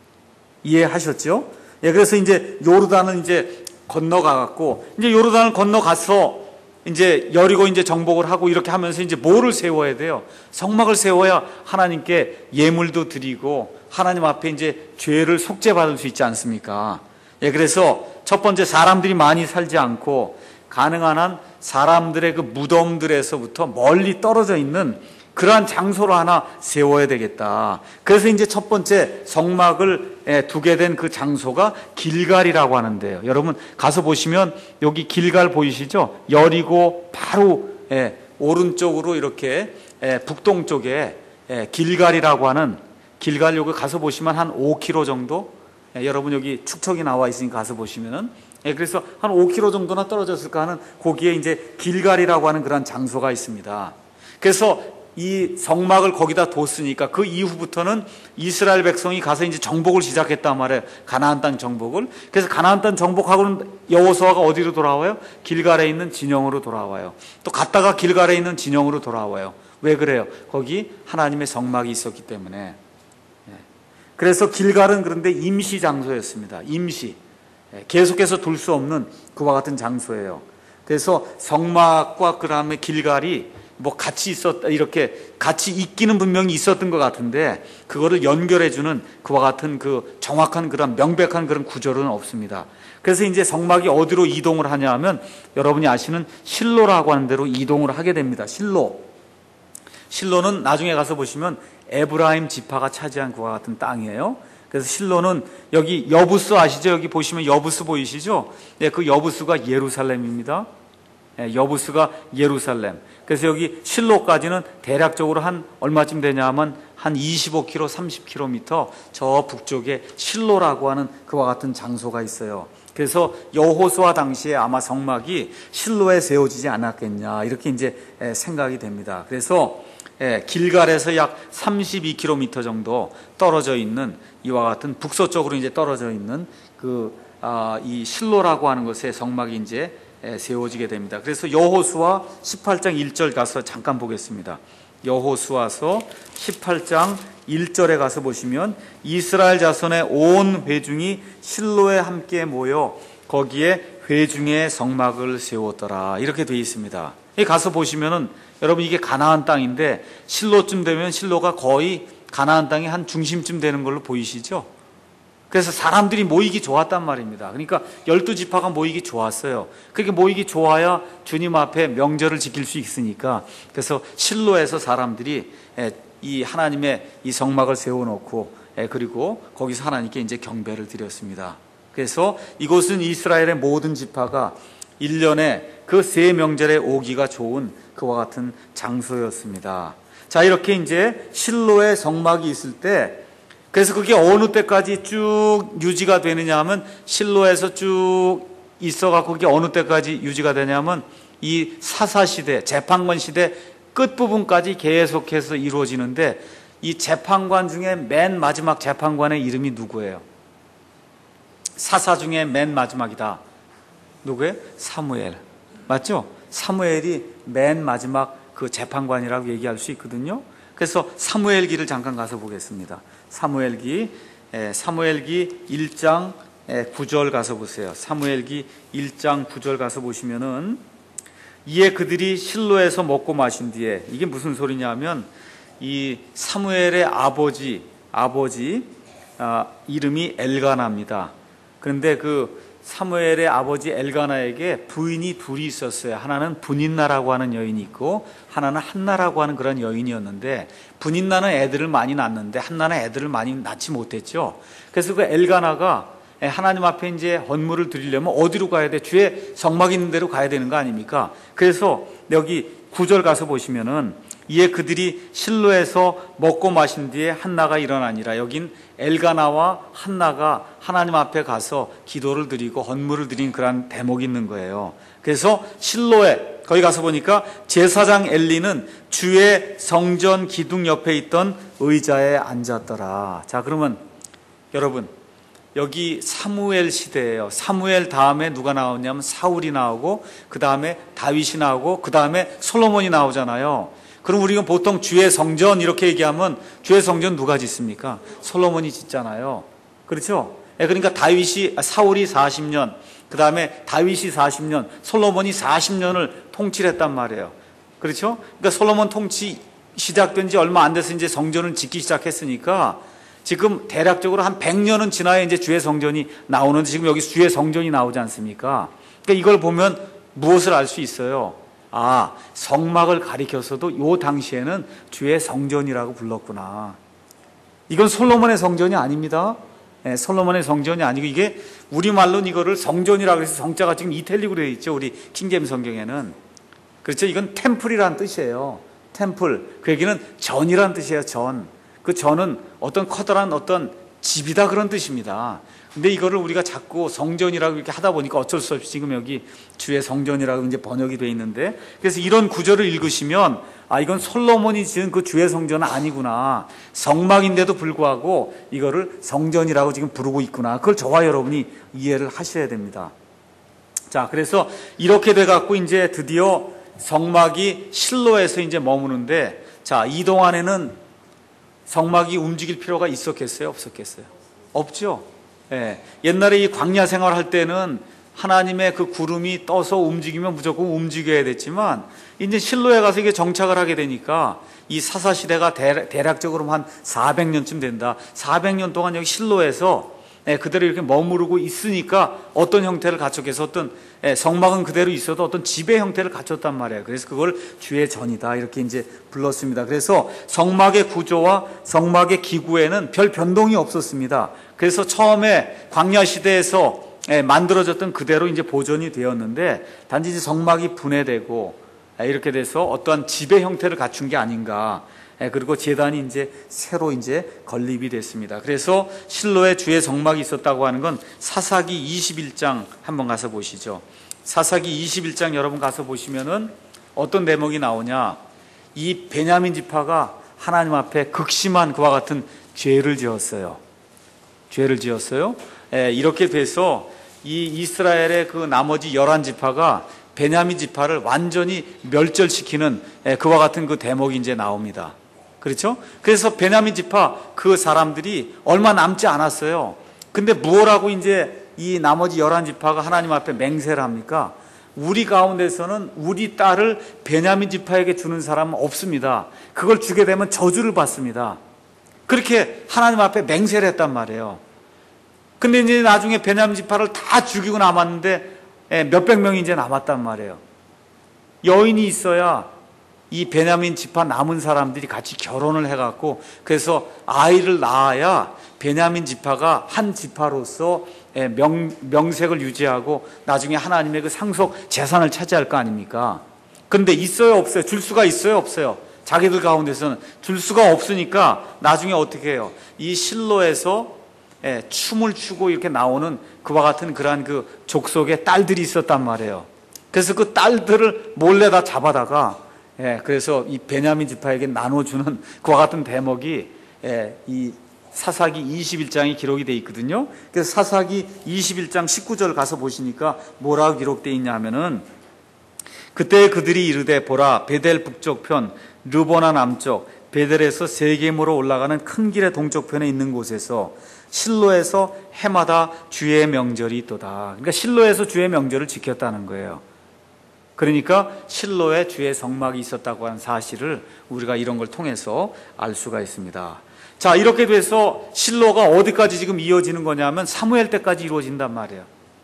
이해하셨죠? 예, 그래서 이제 요르단은 이제 건너가갖고 이제 요르단을 건너가서 이제 여리고 이제 정복을 하고 이렇게 하면서 이제 뭐를 세워야 돼요? 성막을 세워야 하나님께 예물도 드리고 하나님 앞에 이제 죄를 속죄받을 수 있지 않습니까? 예, 그래서 첫 번째 사람들이 많이 살지 않고 가능한 한 사람들의 그 무덤들에서부터 멀리 떨어져 있는 그러한 장소를 하나 세워야 되겠다. 그래서 이제 첫 번째 성막을 두게 된 그 장소가 길갈이라고 하는데요. 여러분 가서 보시면 여기 길갈 보이시죠? 여리고 바로 예, 오른쪽으로 이렇게 예, 북동쪽에 예, 길갈이라고 하는 길갈 여기 가서 보시면 한 오 킬로미터 정도 예, 여러분 여기 축척이 나와 있으니까 가서 보시면은 예, 그래서 한 오 킬로미터 정도나 떨어졌을까 하는 거기에 이제 길갈이라고 하는 그런 장소가 있습니다. 그래서 이 성막을 거기다 뒀으니까 그 이후부터는 이스라엘 백성이 가서 이제 정복을 시작했단 말이에요. 가나안 땅 정복을. 그래서 가나안 땅 정복하고는 여호수아가 어디로 돌아와요? 길갈에 있는 진영으로 돌아와요. 또 갔다가 길갈에 있는 진영으로 돌아와요. 왜 그래요? 거기 하나님의 성막이 있었기 때문에. 그래서 길갈은 그런데 임시 장소였습니다. 임시. 계속해서 둘 수 없는 그와 같은 장소예요. 그래서 성막과 그 다음에 길갈이 뭐 같이 있었다, 이렇게 같이 있기는 분명히 있었던 것 같은데 그거를 연결해주는 그와 같은 그 정확한 그런 명백한 그런 구절은 없습니다. 그래서 이제 성막이 어디로 이동을 하냐 하면 여러분이 아시는 실로라고 하는 데로 이동을 하게 됩니다. 실로. 실로는 나중에 가서 보시면 에브라임 지파가 차지한 그와 같은 땅이에요. 그래서 실로는 여기 여부스 아시죠? 여기 보시면 여부스 보이시죠? 네, 그 여부스가 예루살렘입니다. 네, 여부스가 예루살렘. 그래서 여기 실로까지는 대략적으로 한 얼마쯤 되냐 하면 한 이십오 킬로미터, 삼십 킬로미터 저 북쪽에 실로라고 하는 그와 같은 장소가 있어요. 그래서 여호수아 당시에 아마 성막이 실로에 세워지지 않았겠냐 이렇게 이제 생각이 됩니다. 그래서 길갈에서 약 삼십이 킬로미터 정도 떨어져 있는 이와 같은 북서쪽으로 이제 떨어져 있는 그, 아, 이 실로라고 하는 곳에 성막이 이제 세워지게 됩니다. 그래서 여호수아 십팔 장 일 절 가서 잠깐 보겠습니다. 여호수아서 십팔 장 일 절에 가서 보시면 이스라엘 자손의 온 회중이 실로에 함께 모여 거기에 회중의 성막을 세웠더라 이렇게 되어 있습니다. 가서 보시면은 여러분 이게 가나안 땅인데 실로쯤 되면 실로가 거의 가나안 땅의 한 중심쯤 되는 걸로 보이시죠? 그래서 사람들이 모이기 좋았단 말입니다. 그러니까 열두 지파가 모이기 좋았어요. 그렇게 모이기 좋아야 주님 앞에 명절을 지킬 수 있으니까 그래서 실로에서 사람들이 이 하나님의 이 성막을 세워놓고 그리고 거기서 하나님께 이제 경배를 드렸습니다. 그래서 이곳은 이스라엘의 모든 지파가 일 년에 그 세 명절에 오기가 좋은 그와 같은 장소였습니다. 자, 이렇게 이제 실로의 성막이 있을 때 그래서 그게 어느 때까지 쭉 유지가 되느냐 하면 실로에서 쭉 있어갖고 그게 어느 때까지 유지가 되냐면 이 사사시대, 재판관 시대 끝부분까지 계속해서 이루어지는데 이 재판관 중에 맨 마지막 재판관의 이름이 누구예요? 사사 중에 맨 마지막이다. 누구예요? 사무엘. 맞죠? 사무엘이 맨 마지막 그 재판관이라고 얘기할 수 있거든요. 그래서 사무엘기를 잠깐 가서 보겠습니다. 사무엘기, 사무엘기 일 장 구 절 가서 보세요. 사무엘기 일 장 구 절 가서 보시면은, 이에 그들이 실로에서 먹고 마신 뒤에, 이게 무슨 소리냐면 이 사무엘의 아버지 아버지 아, 이름이 엘가나입니다. 그런데 그 사무엘의 아버지 엘가나에게 부인이 둘이 있었어요. 하나는 분인나라고 하는 여인이 있고 하나는 한나라고 하는 그런 여인이었는데, 분인나는 애들을 많이 낳는데 한나는 애들을 많이 낳지 못했죠. 그래서 그 엘가나가 하나님 앞에 이제 헌물을 드리려면 어디로 가야 돼? 주의 성막 있는 데로 가야 되는 거 아닙니까? 그래서 여기 구 절 가서 보시면은, 이에 그들이 실로에서 먹고 마신 뒤에 한나가 일어나니라. 여긴 엘가나와 한나가 하나님 앞에 가서 기도를 드리고 헌물을 드린 그런 대목이 있는 거예요. 그래서 실로에 거기 가서 보니까 제사장 엘리는 주의 성전 기둥 옆에 있던 의자에 앉았더라. 자, 그러면 여러분, 여기 사무엘 시대예요. 사무엘 다음에 누가 나오냐면 사울이 나오고, 그 다음에 다윗이 나오고, 그 다음에 솔로몬이 나오잖아요. 그럼 우리가 보통 주의 성전 이렇게 얘기하면 주의 성전 누가 짓습니까? 솔로몬이 짓잖아요. 그렇죠? 그러니까 다윗이 사울이 사십 년, 그 다음에 다윗이 사십 년, 솔로몬이 사십 년을 통치를 했단 말이에요. 그렇죠? 그러니까 솔로몬 통치 시작된 지 얼마 안 돼서 이제 성전을 짓기 시작했으니까 지금 대략적으로 한 백 년은 지나야 이제 주의 성전이 나오는데, 지금 여기 주의 성전이 나오지 않습니까? 그러니까 이걸 보면 무엇을 알 수 있어요? 아, 성막을 가리켜서도 요 당시에는 주의 성전이라고 불렀구나. 이건 솔로몬의 성전이 아닙니다. 네, 솔로몬의 성전이 아니고, 이게 우리말로는 이거를 성전이라고 해서 성자가 지금 이탈릭으로 되어 있죠. 우리 킹제임 성경에는. 그렇죠? 이건 템플이라는 뜻이에요. 템플. 그 얘기는 전이라는 뜻이에요. 전. 그 전은 어떤 커다란 어떤 집이다, 그런 뜻입니다. 근데 이거를 우리가 자꾸 성전이라고 이렇게 하다 보니까 어쩔 수 없이 지금 여기 주의 성전이라고 이제 번역이 되어 있는데, 그래서 이런 구절을 읽으시면, 아, 이건 솔로몬이 지은 그 주의 성전은 아니구나. 성막인데도 불구하고 이거를 성전이라고 지금 부르고 있구나. 그걸 저와 여러분이 이해를 하셔야 됩니다. 자, 그래서 이렇게 돼 갖고 이제 드디어 성막이 실로에서 이제 머무는데, 자, 이 동안에는 성막이 움직일 필요가 있었겠어요? 없었겠어요? 없죠. 예. 옛날에 이 광야 생활할 때는 하나님의 그 구름이 떠서 움직이면 무조건 움직여야 됐지만, 이제 실로에 가서 이게 정착을 하게 되니까 이 사사시대가 대략적으로 한 사백 년쯤 된다. 사백 년 동안 여기 실로에서 그대로 이렇게 머무르고 있으니까 어떤 형태를 갖췄겠어? 어떤 성막은 그대로 있어도 어떤 집의 형태를 갖췄단 말이에요. 그래서 그걸 주의 전이다 이렇게 이제 불렀습니다. 그래서 성막의 구조와 성막의 기구에는 별 변동이 없었습니다. 그래서 처음에 광야 시대에서 만들어졌던 그대로 이제 보존이 되었는데, 단지 이제 성막이 분해되고 이렇게 돼서 어떠한 집의 형태를 갖춘 게 아닌가. 그리고 제단이 이제 새로 이제 건립이 됐습니다. 그래서 실로에 주의 성막이 있었다고 하는 건 사사기 이십일 장 한번 가서 보시죠. 사사기 이십일 장 여러분 가서 보시면은 어떤 대목이 나오냐? 이 베냐민 지파가 하나님 앞에 극심한 그와 같은 죄를 지었어요. 죄를 지었어요. 이렇게 돼서 이 이스라엘의 그 나머지 열한 지파가 베냐민 지파를 완전히 멸절시키는 그와 같은 그 대목이 이제 나옵니다. 그렇죠? 그래서 베냐민 지파 그 사람들이 얼마 남지 않았어요. 근데 무엇하고 이제 이 나머지 열한 지파가 하나님 앞에 맹세를 합니까? 우리 가운데서는 우리 딸을 베냐민 지파에게 주는 사람은 없습니다. 그걸 주게 되면 저주를 받습니다. 그렇게 하나님 앞에 맹세를 했단 말이에요. 근데 이제 나중에 베냐민 지파를 다 죽이고 남았는데 몇백 명이 이제 남았단 말이에요. 여인이 있어야 이 베냐민 지파 남은 사람들이 같이 결혼을 해갖고, 그래서 아이를 낳아야 베냐민 지파가 한 지파로서 명, 명색을 유지하고 나중에 하나님의 그 상속 재산을 차지할 거 아닙니까? 그런데 있어요, 없어요? 줄 수가 있어요, 없어요? 자기들 가운데서는 줄 수가 없으니까 나중에 어떻게 해요? 이 실로에서 예, 춤을 추고 이렇게 나오는 그와 같은 그러한 그 족속의 딸들이 있었단 말이에요. 그래서 그 딸들을 몰래 다 잡아다가, 예, 그래서 이 베냐민 지파에게 나눠주는 그와 같은 대목이 예, 이 사사기 이십일 장이 기록이 되어 있거든요. 그래서 사사기 이십일 장 십구 절 가서 보시니까 뭐라고 기록되어 있냐 하면은, 그때 그들이 이르되 보라 베델 북쪽편 르보나 남쪽 베델에서 세겜으로 올라가는 큰 길의 동쪽편에 있는 곳에서 실로에서 해마다 주의 명절이 있도다. 그러니까 실로에서 주의 명절을 지켰다는 거예요. 그러니까 실로에 주의 성막이 있었다고 하는 사실을 우리가 이런 걸 통해서 알 수가 있습니다. 자, 이렇게 돼서 실로가 어디까지 지금 이어지는 거냐면 사무엘 때까지 이루어진단 말이에요.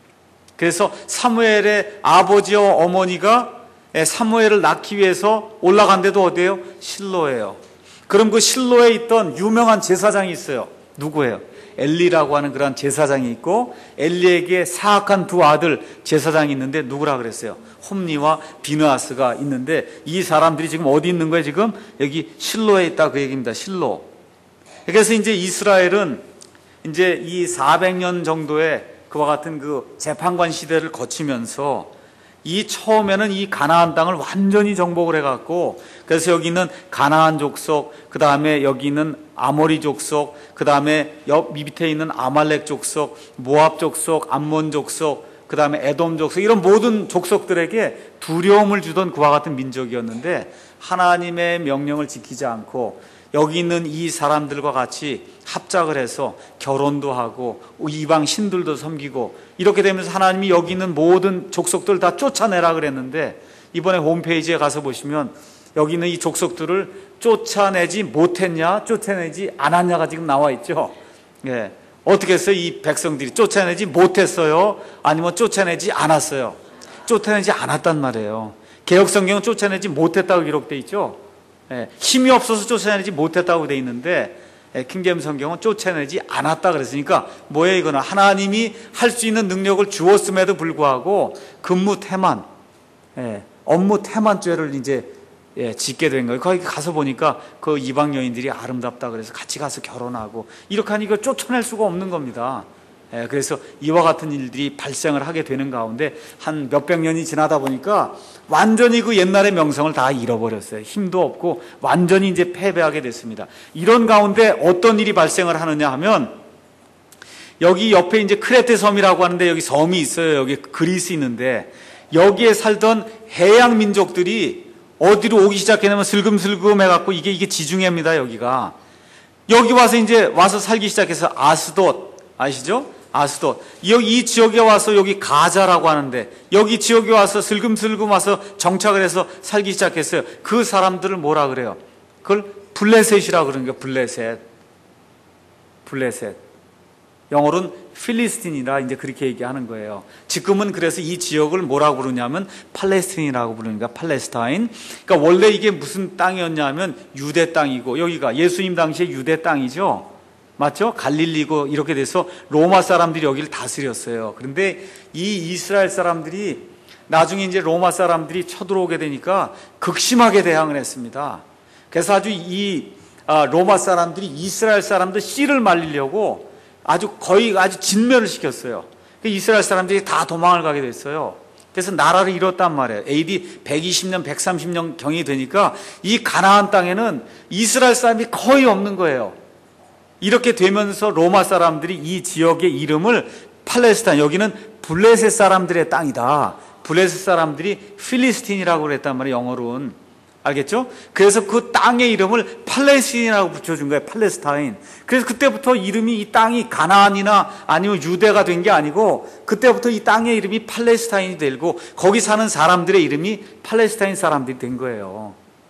그래서 사무엘의 아버지와 어머니가 사무엘을 낳기 위해서 올라간 데도 어디예요? 실로예요. 그럼 그 실로에 있던 유명한 제사장이 있어요. 누구예요? 엘리라고 하는 그런 제사장이 있고, 엘리에게 사악한 두 아들 제사장이 있는데 누구라 그랬어요? 홈니와 비느하스가 있는데, 이 사람들이 지금 어디 있는 거예요? 지금 여기 실로에 있다, 그 얘기입니다. 실로. 그래서 이제 이스라엘은 이제 이 사백 년 정도의 그와 같은 그 재판관 시대를 거치면서 이 처음에는 이 가나안 땅을 완전히 정복을 해갖고, 그래서 여기는 가나안 족속, 그 다음에 여기는 아모리 족속, 그 다음에 옆 밑에 있는 아말렉 족속, 모압 족속, 암몬 족속, 그 다음에 에돔 족속, 이런 모든 족속들에게 두려움을 주던 그와 같은 민족이었는데, 하나님의 명령을 지키지 않고 여기 있는 이 사람들과 같이 합작을 해서 결혼도 하고 이방 신들도 섬기고, 이렇게 되면서 하나님이 여기 있는 모든 족속들 다 쫓아내라 그랬는데, 이번에 홈페이지에 가서 보시면 여기 있는 이 족속들을 쫓아내지 못했냐 쫓아내지 않았냐가 지금 나와 있죠. 예. 어떻게 했어요? 이 백성들이 쫓아내지 못했어요? 아니면 쫓아내지 않았어요? 쫓아내지 않았단 말이에요. 개혁성경은 쫓아내지 못했다고 기록되어 있죠. 예. 힘이 없어서 쫓아내지 못했다고 되어 있는데, 예, 킹제임 성경은 쫓아내지 않았다 그랬으니까 뭐예요? 이거는 하나님이 할 수 있는 능력을 주었음에도 불구하고 근무 태만, 예, 업무 태만죄를 이제 예, 짓게 된 거예요. 거기 가서 보니까 그 이방 여인들이 아름답다 그래서 같이 가서 결혼하고, 이렇게 하니 이걸 쫓아낼 수가 없는 겁니다. 예, 그래서 이와 같은 일들이 발생을 하게 되는 가운데 한 몇백 년이 지나다 보니까 완전히 그 옛날의 명성을 다 잃어버렸어요. 힘도 없고 완전히 이제 패배하게 됐습니다. 이런 가운데 어떤 일이 발생을 하느냐 하면, 여기 옆에 이제 크레테 섬이라고 하는데 여기 섬이 있어요. 여기 그리스 있는데, 여기에 살던 해양 민족들이 어디로 오기 시작했냐면 슬금슬금 해갖고, 이게 이게 지중해입니다. 여기가 여기 와서 이제 와서 살기 시작해서 아스돗 아시죠? 아스돗. 여기 이 지역에 와서 여기 가자라고 하는데, 여기 지역에 와서 슬금슬금 와서 정착을 해서 살기 시작했어요. 그 사람들을 뭐라 그래요? 그걸 블레셋이라고 그러는 거예요. 블레셋. 블레셋. 영어로는 필리스틴이라 이제 그렇게 얘기하는 거예요. 지금은 그래서 이 지역을 뭐라고 부르냐면 팔레스틴이라고 부르니까 팔레스타인. 그러니까 원래 이게 무슨 땅이었냐면 유대 땅이고, 여기가 예수님 당시에 유대 땅이죠. 맞죠? 갈릴리고 이렇게 돼서 로마 사람들이 여기를 다스렸어요. 그런데 이 이스라엘 사람들이 나중에 이제 로마 사람들이 쳐들어오게 되니까 극심하게 대항을 했습니다. 그래서 아주 이 로마 사람들이 이스라엘 사람들 씨를 말리려고 아주 거의 아주 진멸을 시켰어요. 이스라엘 사람들이 다 도망을 가게 됐어요. 그래서 나라를 잃었단 말이에요. 에이디 백이십 년, 백삼십 년 경이 되니까 이 가나안 땅에는 이스라엘 사람이 거의 없는 거예요. 이렇게 되면서 로마 사람들이 이 지역의 이름을 팔레스타인, 여기는 블레셋 사람들의 땅이다, 블레셋 사람들이 필리스틴이라고 그랬단 말이에요. 영어로는. 알겠죠? 그래서 그 땅의 이름을 팔레스틴이라고 붙여준 거예요. 팔레스타인. 그래서 그때부터 이름이, 이 땅이 가나안이나 아니면 유대가 된 게 아니고, 그때부터 이 땅의 이름이 팔레스타인이 되고 거기 사는 사람들의 이름이 팔레스타인 사람들이 된 거예요.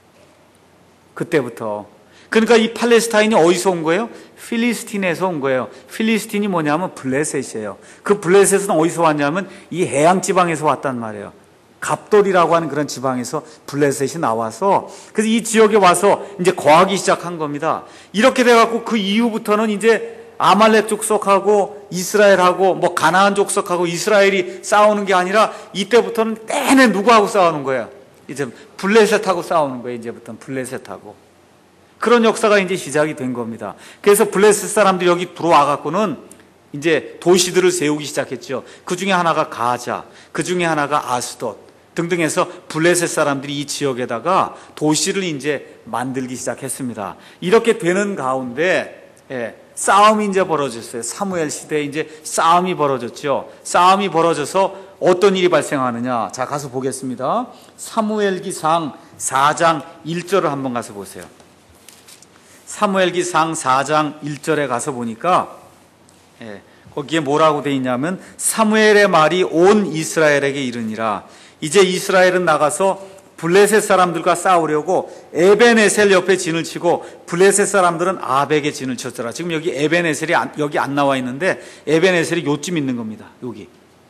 그때부터. 그러니까 이 팔레스타인이 어디서 온 거예요? 필리스틴에서 온 거예요. 필리스틴이 뭐냐면 블레셋이에요. 그 블레셋은 어디서 왔냐면 이 해양 지방에서 왔단 말이에요. 갑돌이라고 하는 그런 지방에서 블레셋이 나와서, 그래서 이 지역에 와서 이제 거하기 시작한 겁니다. 이렇게 돼갖고 그 이후부터는 이제 아말렉 족속하고 이스라엘하고 뭐 가나안 족속하고 이스라엘이 싸우는 게 아니라, 이때부터는 내내 누구하고 싸우는 거예요? 이제 블레셋하고 싸우는 거예요. 이제부터는 블레셋하고. 그런 역사가 이제 시작이 된 겁니다. 그래서 블레셋 사람들이 여기 들어와 갖고는 이제 도시들을 세우기 시작했죠. 그 중에 하나가 가자, 그 중에 하나가 아스돗 등등 해서 블레셋 사람들이 이 지역에다가 도시를 이제 만들기 시작했습니다. 이렇게 되는 가운데 예, 싸움이 이제 벌어졌어요. 사무엘 시대에 이제 싸움이 벌어졌죠. 싸움이 벌어져서 어떤 일이 발생하느냐? 자, 가서 보겠습니다. 사무엘기상 사 장 일 절을 한번 가서 보세요. 사무엘기상 사 장 일 절에 가서 보니까 예, 거기에 뭐라고 돼 있냐면 사무엘의 말이 온 이스라엘에게 이르니라. 이제 이스라엘은 나가서 블레셋 사람들과 싸우려고 에벤에셀 옆에 진을 치고 블레셋 사람들은 아벡에 진을 쳤더라. 지금 여기 에벤에셀이 안, 여기 안 나와 있는데 에벤에셀이 요쯤 있는 겁니다. 여기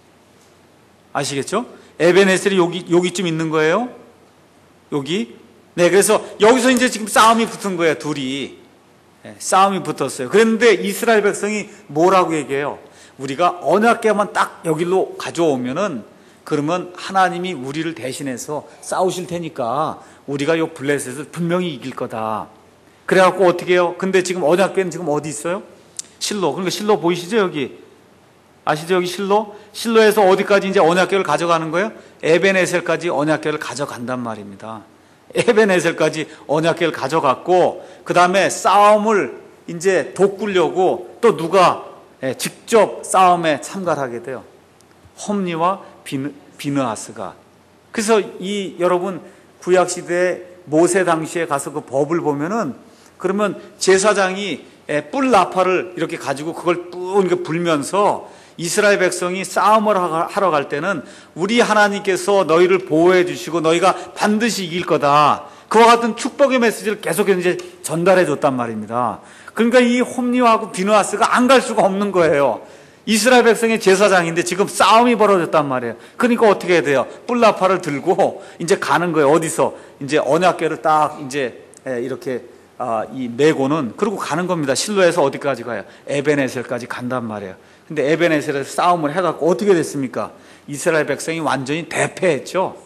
아시겠죠? 에벤에셀이 여기 여기쯤 있는 거예요. 여기. 네, 그래서 여기서 이제 지금 싸움이 붙은 거예요. 둘이 네, 싸움이 붙었어요. 그런데 이스라엘 백성이 뭐라고 얘기해요? 우리가 언약궤만 딱 여기로 가져오면은 그러면 하나님이 우리를 대신해서 싸우실 테니까 우리가 요 블레셋을 분명히 이길 거다. 그래갖고 어떻게 해요? 근데 지금 언약궤는 지금 어디 있어요? 실로. 그러니까 실로 보이시죠? 여기. 아시죠? 여기 실로? 실로에서 어디까지 이제 언약궤를 가져가는 거예요? 에벤에셀까지 언약궤를 가져간단 말입니다. 에벤에셀까지 언약궤를 가져갔고, 그 다음에 싸움을 이제 돋구려고 또 누가 직접 싸움에 참가를 하게 돼요. 홈리와 비느, 비느하스가. 그래서 이 여러분 구약시대 모세 당시에 가서 그 법을 보면은 그러면 제사장이 뿔 나팔을 이렇게 가지고 그걸 뿡 이렇게 불면서 이스라엘 백성이 싸움을 하러 갈 때는 우리 하나님께서 너희를 보호해 주시고 너희가 반드시 이길 거다. 그와 같은 축복의 메시지를 계속해서 이제 전달해 줬단 말입니다. 그러니까 이 홈리하고 비느하스가 안 갈 수가 없는 거예요. 이스라엘 백성의 제사장인데 지금 싸움이 벌어졌단 말이에요. 그러니까 어떻게 해야 돼요? 뿔나팔을 들고 이제 가는 거예요. 어디서? 이제 언약궤를 딱 이제 이렇게 이 메고는 그러고 가는 겁니다. 실로에서 어디까지 가요? 에벤에셀까지 간단 말이에요. 근데 에벤에셀에서 싸움을 해갖고 어떻게 됐습니까? 이스라엘 백성이 완전히 대패했죠.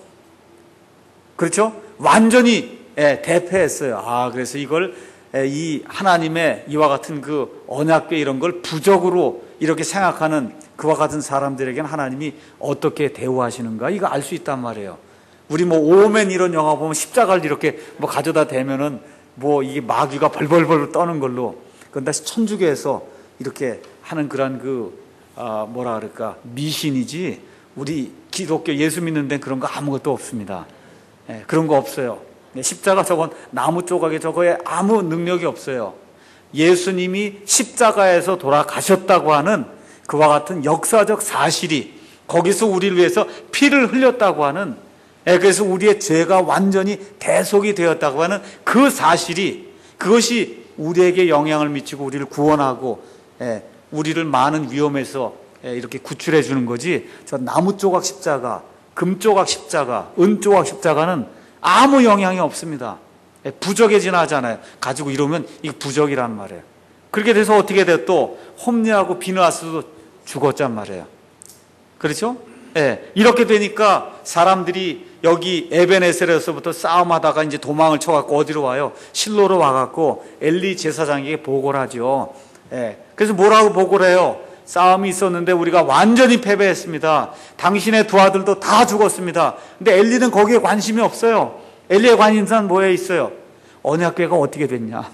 그렇죠? 완전히 대패했어요. 아, 그래서 이걸 이 하나님의 이와 같은 그 언약궤 이런 걸 부적으로 이렇게 생각하는 그와 같은 사람들에게는 하나님이 어떻게 대우하시는가 이거 알 수 있단 말이에요. 우리 뭐 오맨 이런 영화 보면 십자가를 이렇게 뭐 가져다 대면은 뭐 이게 마귀가 벌벌벌 떠는 걸로, 그건 다시 천주교에서 이렇게 하는 그런 그 아 뭐라 그럴까 미신이지, 우리 기독교 예수 믿는 데는 그런 거 아무것도 없습니다. 예, 그런 거 없어요. 십자가 저건 나무 조각에 저거에 아무 능력이 없어요. 예수님이 십자가에서 돌아가셨다고 하는 그와 같은 역사적 사실이, 거기서 우리를 위해서 피를 흘렸다고 하는, 그래서 우리의 죄가 완전히 대속이 되었다고 하는 그 사실이, 그것이 우리에게 영향을 미치고 우리를 구원하고 우리를 많은 위험에서 이렇게 구출해 주는 거지, 저 나무 조각 십자가, 금 조각 십자가, 은 조각 십자가는 아무 영향이 없습니다. 부적에 지나잖아요. 가지고 이러면 이게 부적이란 말이에요. 그렇게 돼서 어떻게 돼요? 또 홈리하고 비느하스도 죽었단 말이에요. 그렇죠? 예. 이렇게 되니까 사람들이 여기 에벤에셀에서부터 싸움하다가 이제 도망을 쳐갖고 어디로 와요? 실로로 와갖고 엘리 제사장에게 보고를 하죠. 예. 그래서 뭐라고 보고를 해요? 싸움이 있었는데 우리가 완전히 패배했습니다. 당신의 두 아들도 다 죽었습니다. 근데 엘리는 거기에 관심이 없어요. 엘리의 관심사는 뭐에 있어요? 언약궤가 어떻게 됐냐?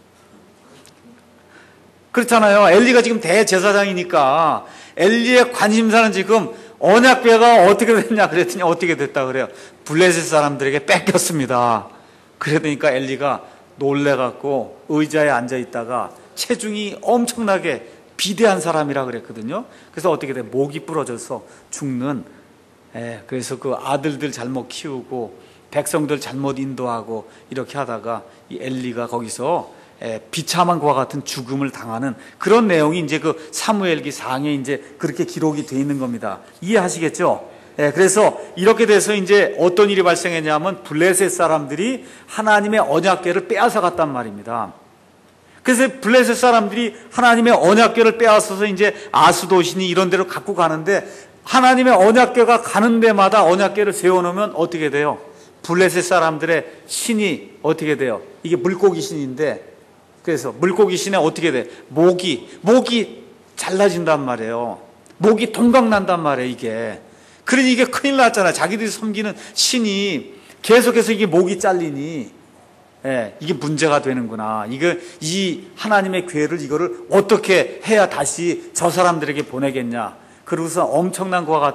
그렇잖아요. 엘리가 지금 대제사장이니까 엘리의 관심사는 지금 언약궤가 어떻게 됐냐 그랬더니 어떻게 됐다 그래요? 블레셋 사람들에게 뺏겼습니다. 그러니까 엘리가 놀래갖고 의자에 앉아있다가 체중이 엄청나게 비대한 사람이라 그랬거든요. 그래서 어떻게 돼? 목이 부러져서 죽는, 예, 그래서 그 아들들 잘못 키우고 백성들 잘못 인도하고 이렇게 하다가 이 엘리가 거기서 예, 비참한 것과 같은 죽음을 당하는 그런 내용이 이제 그 사무엘기 상에 이제 그렇게 기록이 돼 있는 겁니다. 이해하시겠죠? 예, 그래서 이렇게 돼서 이제 어떤 일이 발생했냐면 블레셋 사람들이 하나님의 언약궤를 빼앗아 갔단 말입니다. 그래서 블레셋 사람들이 하나님의 언약궤를 빼앗아서 이제 아스도시니 이런 데로 갖고 가는데, 하나님의 언약궤가 가는 데마다 언약궤를 세워놓으면 어떻게 돼요? 블레셋 사람들의 신이 어떻게 돼요? 이게 물고기 신인데, 그래서 물고기 신에 어떻게 돼? 목이, 목이 잘라진단 말이에요. 목이 동강난단 말이에요, 이게. 그러니 이게 큰일 났잖아요. 자기들이 섬기는 신이 계속해서 이게 목이 잘리니, 예, 이게 문제가 되는구나. 이거, 이 하나님의 궤를 이거를 어떻게 해야 다시 저 사람들에게 보내겠냐. 그러고서 엄청난 것과 같은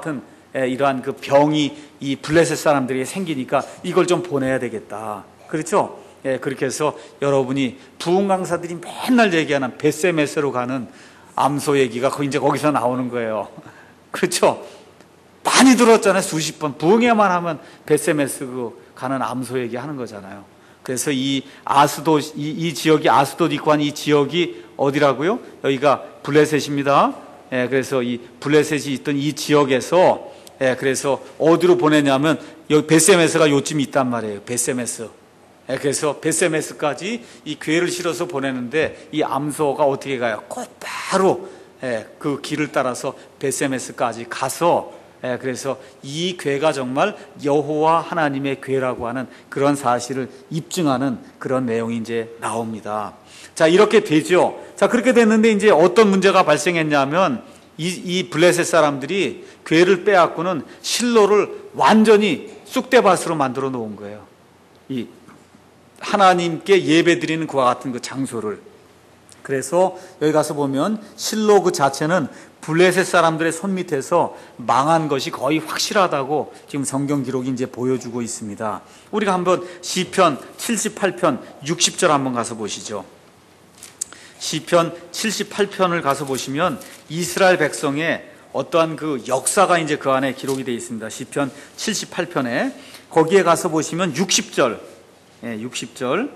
예, 이러한 그 병이 이 블레셋 사람들에게 생기니까 이걸 좀 보내야 되겠다. 그렇죠? 예, 그렇게 해서 여러분이 부흥 강사들이 맨날 얘기하는 벳세메스로 가는 암소 얘기가 거- 이제 거기서 나오는 거예요. 그렇죠? 많이 들었잖아요. 수십 번. 부흥회만 하면 벳세메스 그 가는 암소 얘기 하는 거잖아요. 그래서 이 아스도, 이, 이 지역이 아스돗 있고 한 이 지역이 어디라고요? 여기가 블레셋입니다. 예, 그래서 이 블레셋이 있던 이 지역에서 예, 그래서 어디로 보내냐면 여기 벳세메스가 요쯤 있단 말이에요. 벳세메스. 예, 그래서 벳세메스까지 이 괴를 실어서 보내는데 이 암소가 어떻게 가요? 곧바로 예, 그 길을 따라서 벳세메스까지 가서 예, 그래서 이 괴가 정말 여호와 하나님의 괴라고 하는 그런 사실을 입증하는 그런 내용이 이제 나옵니다. 자, 이렇게 되죠. 자, 그렇게 됐는데 이제 어떤 문제가 발생했냐면 이, 이 블레셋 사람들이 괴를 빼앗고는 실로를 완전히 쑥대밭으로 만들어 놓은 거예요. 이 하나님께 예배드리는 그와 같은 그 장소를. 그래서 여기 가서 보면 실로 그 자체는 블레셋 사람들의 손 밑에서 망한 것이 거의 확실하다고 지금 성경 기록이 이제 보여주고 있습니다. 우리가 한번 시편 칠십팔 편 육십 절 한번 가서 보시죠. 시편 칠십팔 편을 가서 보시면 이스라엘 백성의 어떠한 그 역사가 이제 그 안에 기록이 되어 있습니다. 시편 칠십팔 편에 거기에 가서 보시면 육십 절, 예, 육십 절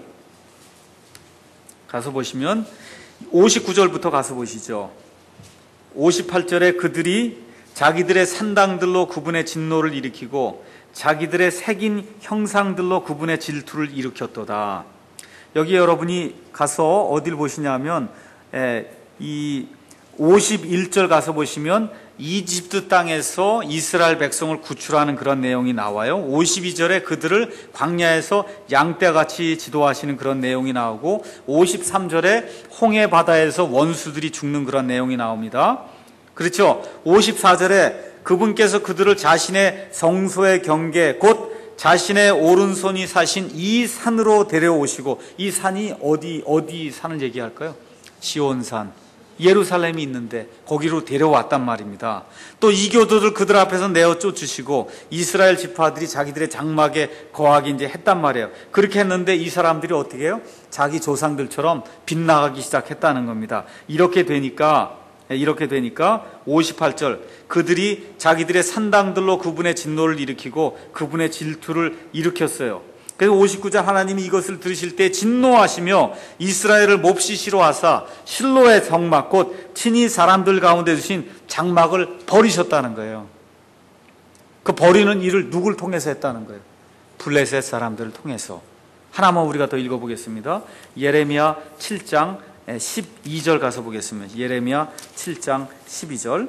가서 보시면 오십구 절부터 가서 보시죠. 오십팔 절에 그들이 자기들의 산당들로 그분의 진노를 일으키고 자기들의 새긴 형상들로 그분의 질투를 일으켰도다. 여기 여러분이 가서 어디를 보시냐면 에, 이 오십일 절 가서 보시면 이집트 땅에서 이스라엘 백성을 구출하는 그런 내용이 나와요. 오십이 절에 그들을 광야에서 양떼같이 지도하시는 그런 내용이 나오고 오십삼 절에 홍해 바다에서 원수들이 죽는 그런 내용이 나옵니다. 그렇죠? 오십사 절에 그분께서 그들을 자신의 성소의 경계 곧 자신의 오른손이 사신 이 산으로 데려오시고, 이 산이 어디 어디 산을 얘기할까요? 시온산, 예루살렘이 있는데 거기로 데려왔단 말입니다. 또 이교도들 그들 앞에서 내어 쫓으시고 이스라엘 지파들이 자기들의 장막에 거하기 이제 했단 말이에요. 그렇게 했는데 이 사람들이 어떻게 해요? 자기 조상들처럼 빗나가기 시작했다는 겁니다. 이렇게 되니까 이렇게 되니까 오십팔 절 그들이 자기들의 산당들로 그분의 진노를 일으키고 그분의 질투를 일으켰어요. 그래서 오십구 절 하나님이 이것을 들으실 때 진노하시며 이스라엘을 몹시 싫어하사 실로의 성막 곧 친히 사람들 가운데 두신 장막을 버리셨다는 거예요. 그 버리는 일을 누굴 통해서 했다는 거예요? 블레셋 사람들을 통해서. 하나만 우리가 더 읽어보겠습니다. 예레미야 칠 장 십이 절 가서 보겠습니다. 예레미야 칠 장 십이 절.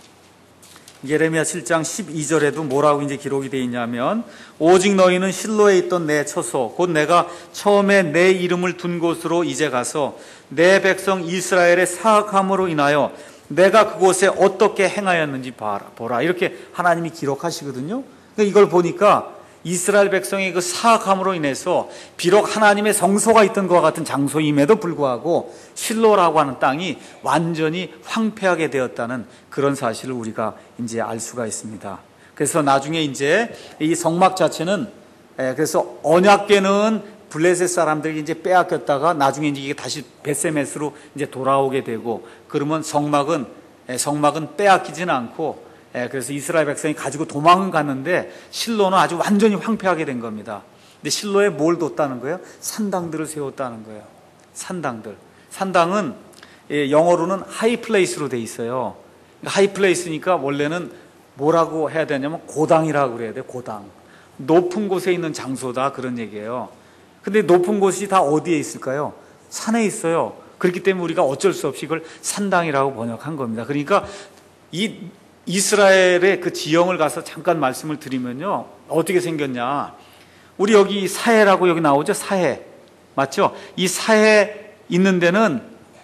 예레미야 칠 장 십이 절에도 뭐라고 이제 기록이 되어 있냐면 오직 너희는 실로에 있던 내 처소 곧 내가 처음에 내 이름을 둔 곳으로 이제 가서 내 백성 이스라엘의 사악함으로 인하여 내가 그곳에 어떻게 행하였는지 보라. 이렇게 하나님이 기록하시거든요. 이걸 보니까 이스라엘 백성의 그 사악함으로 인해서 비록 하나님의 성소가 있던 것과 같은 장소임에도 불구하고 실로라고 하는 땅이 완전히 황폐하게 되었다는 그런 사실을 우리가 이제 알 수가 있습니다. 그래서 나중에 이제 이 성막 자체는 그래서 언약궤는 블레셋 사람들이 이제 빼앗겼다가 나중에 이제 이게 다시 벳세메스로 이제 돌아오게 되고 그러면 성막은 성막은 빼앗기지는 않고 예, 그래서 이스라엘 백성이 가지고 도망은 갔는데 실로는 아주 완전히 황폐하게 된 겁니다. 근데 실로에 뭘 뒀다는 거예요? 산당들을 세웠다는 거예요. 산당들. 산당은 예, 영어로는 하이 플레이스로 돼 있어요. 하이 플레이스니까 원래는 뭐라고 해야 되냐면 고당이라고 그래야 돼요. 고당. 높은 곳에 있는 장소다 그런 얘기예요. 근데 높은 곳이 다 어디에 있을까요? 산에 있어요. 그렇기 때문에 우리가 어쩔 수 없이 이걸 산당이라고 번역한 겁니다. 그러니까 이 이스라엘의 그 지형을 가서 잠깐 말씀을 드리면요. 어떻게 생겼냐. 우리 여기 사해라고 여기 나오죠. 사해. 맞죠? 이 사해 있는 데는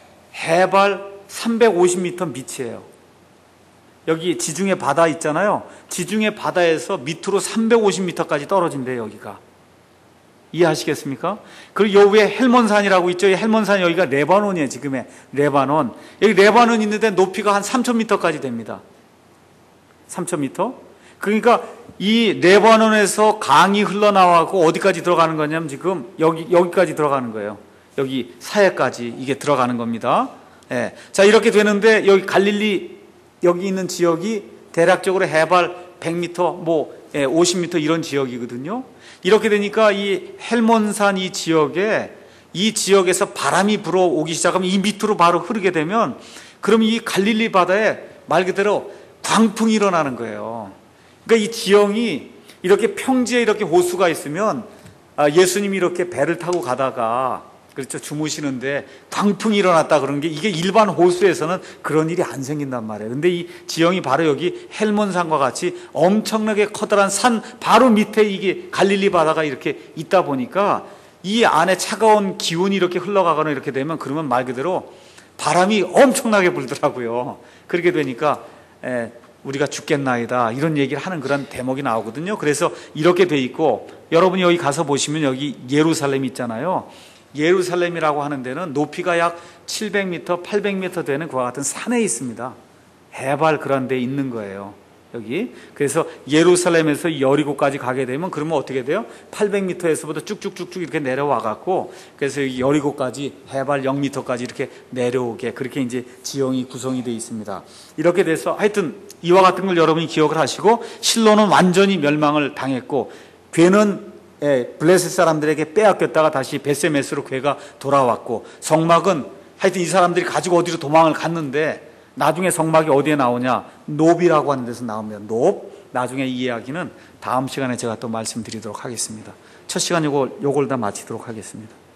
해발 삼백오십 미터 밑이에요. 여기 지중해 바다 있잖아요. 지중해 바다에서 밑으로 삼백오십 미터까지 떨어진대요. 여기가. 이해하시겠습니까? 그리고 요 위에 헬몬산이라고 있죠. 이 헬몬산 여기가 레바논이에요. 지금의 레바논. 여기 레바논 있는데 높이가 한 삼천 미터까지 됩니다. 삼천 미터. 그러니까 이 레바논에서 강이 흘러나와고 어디까지 들어가는 거냐면 지금 여기, 여기까지 들어가는 거예요. 여기 사해까지 이게 들어가는 겁니다. 예. 자, 이렇게 되는데 여기 갈릴리 여기 있는 지역이 대략적으로 해발 백 미터, 뭐, 예, 오십 미터 이런 지역이거든요. 이렇게 되니까 이 헬몬산 이 지역에 이 지역에서 바람이 불어오기 시작하면 이 밑으로 바로 흐르게 되면 그럼 이 갈릴리 바다에 말 그대로 광풍이 일어나는 거예요. 그러니까 이 지형이 이렇게 평지에 이렇게 호수가 있으면 예수님이 이렇게 배를 타고 가다가 그렇죠. 주무시는데 광풍이 일어났다 그런 게 이게 일반 호수에서는 그런 일이 안 생긴단 말이에요. 근데 이 지형이 바로 여기 헬몬산과 같이 엄청나게 커다란 산 바로 밑에 이게 갈릴리 바다가 이렇게 있다 보니까 이 안에 차가운 기운이 이렇게 흘러가거나 이렇게 되면 그러면 말 그대로 바람이 엄청나게 불더라고요. 그렇게 되니까 에, 우리가 죽겠나이다 이런 얘기를 하는 그런 대목이 나오거든요. 그래서 이렇게 돼 있고 여러분이 여기 가서 보시면 여기 예루살렘 있잖아요. 예루살렘이라고 하는 데는 높이가 약 칠백 미터, 팔백 미터 되는 그와 같은 산에 있습니다. 해발 그런 데 있는 거예요. 여기. 그래서 예루살렘에서 여리고까지 가게 되면 그러면 어떻게 돼요? 팔백 미터에서부터 쭉쭉쭉쭉 이렇게 내려와 갖고 그래서 여기 여리고까지 해발 영 미터까지 이렇게 내려오게 그렇게 이제 지형이 구성이 되어 있습니다. 이렇게 돼서 하여튼 이와 같은 걸 여러분이 기억을 하시고 실로는 완전히 멸망을 당했고 괴는 예, 블레셋 사람들에게 빼앗겼다가 다시 베세메스로 괴가 돌아왔고 성막은 하여튼 이 사람들이 가지고 어디로 도망을 갔는데 나중에 성막이 어디에 나오냐? 놉이라고 하는 데서 나옵니다. 놉. 나중에 이 이야기는 다음 시간에 제가 또 말씀드리도록 하겠습니다. 첫 시간 요걸, 요걸 다 마치도록 하겠습니다.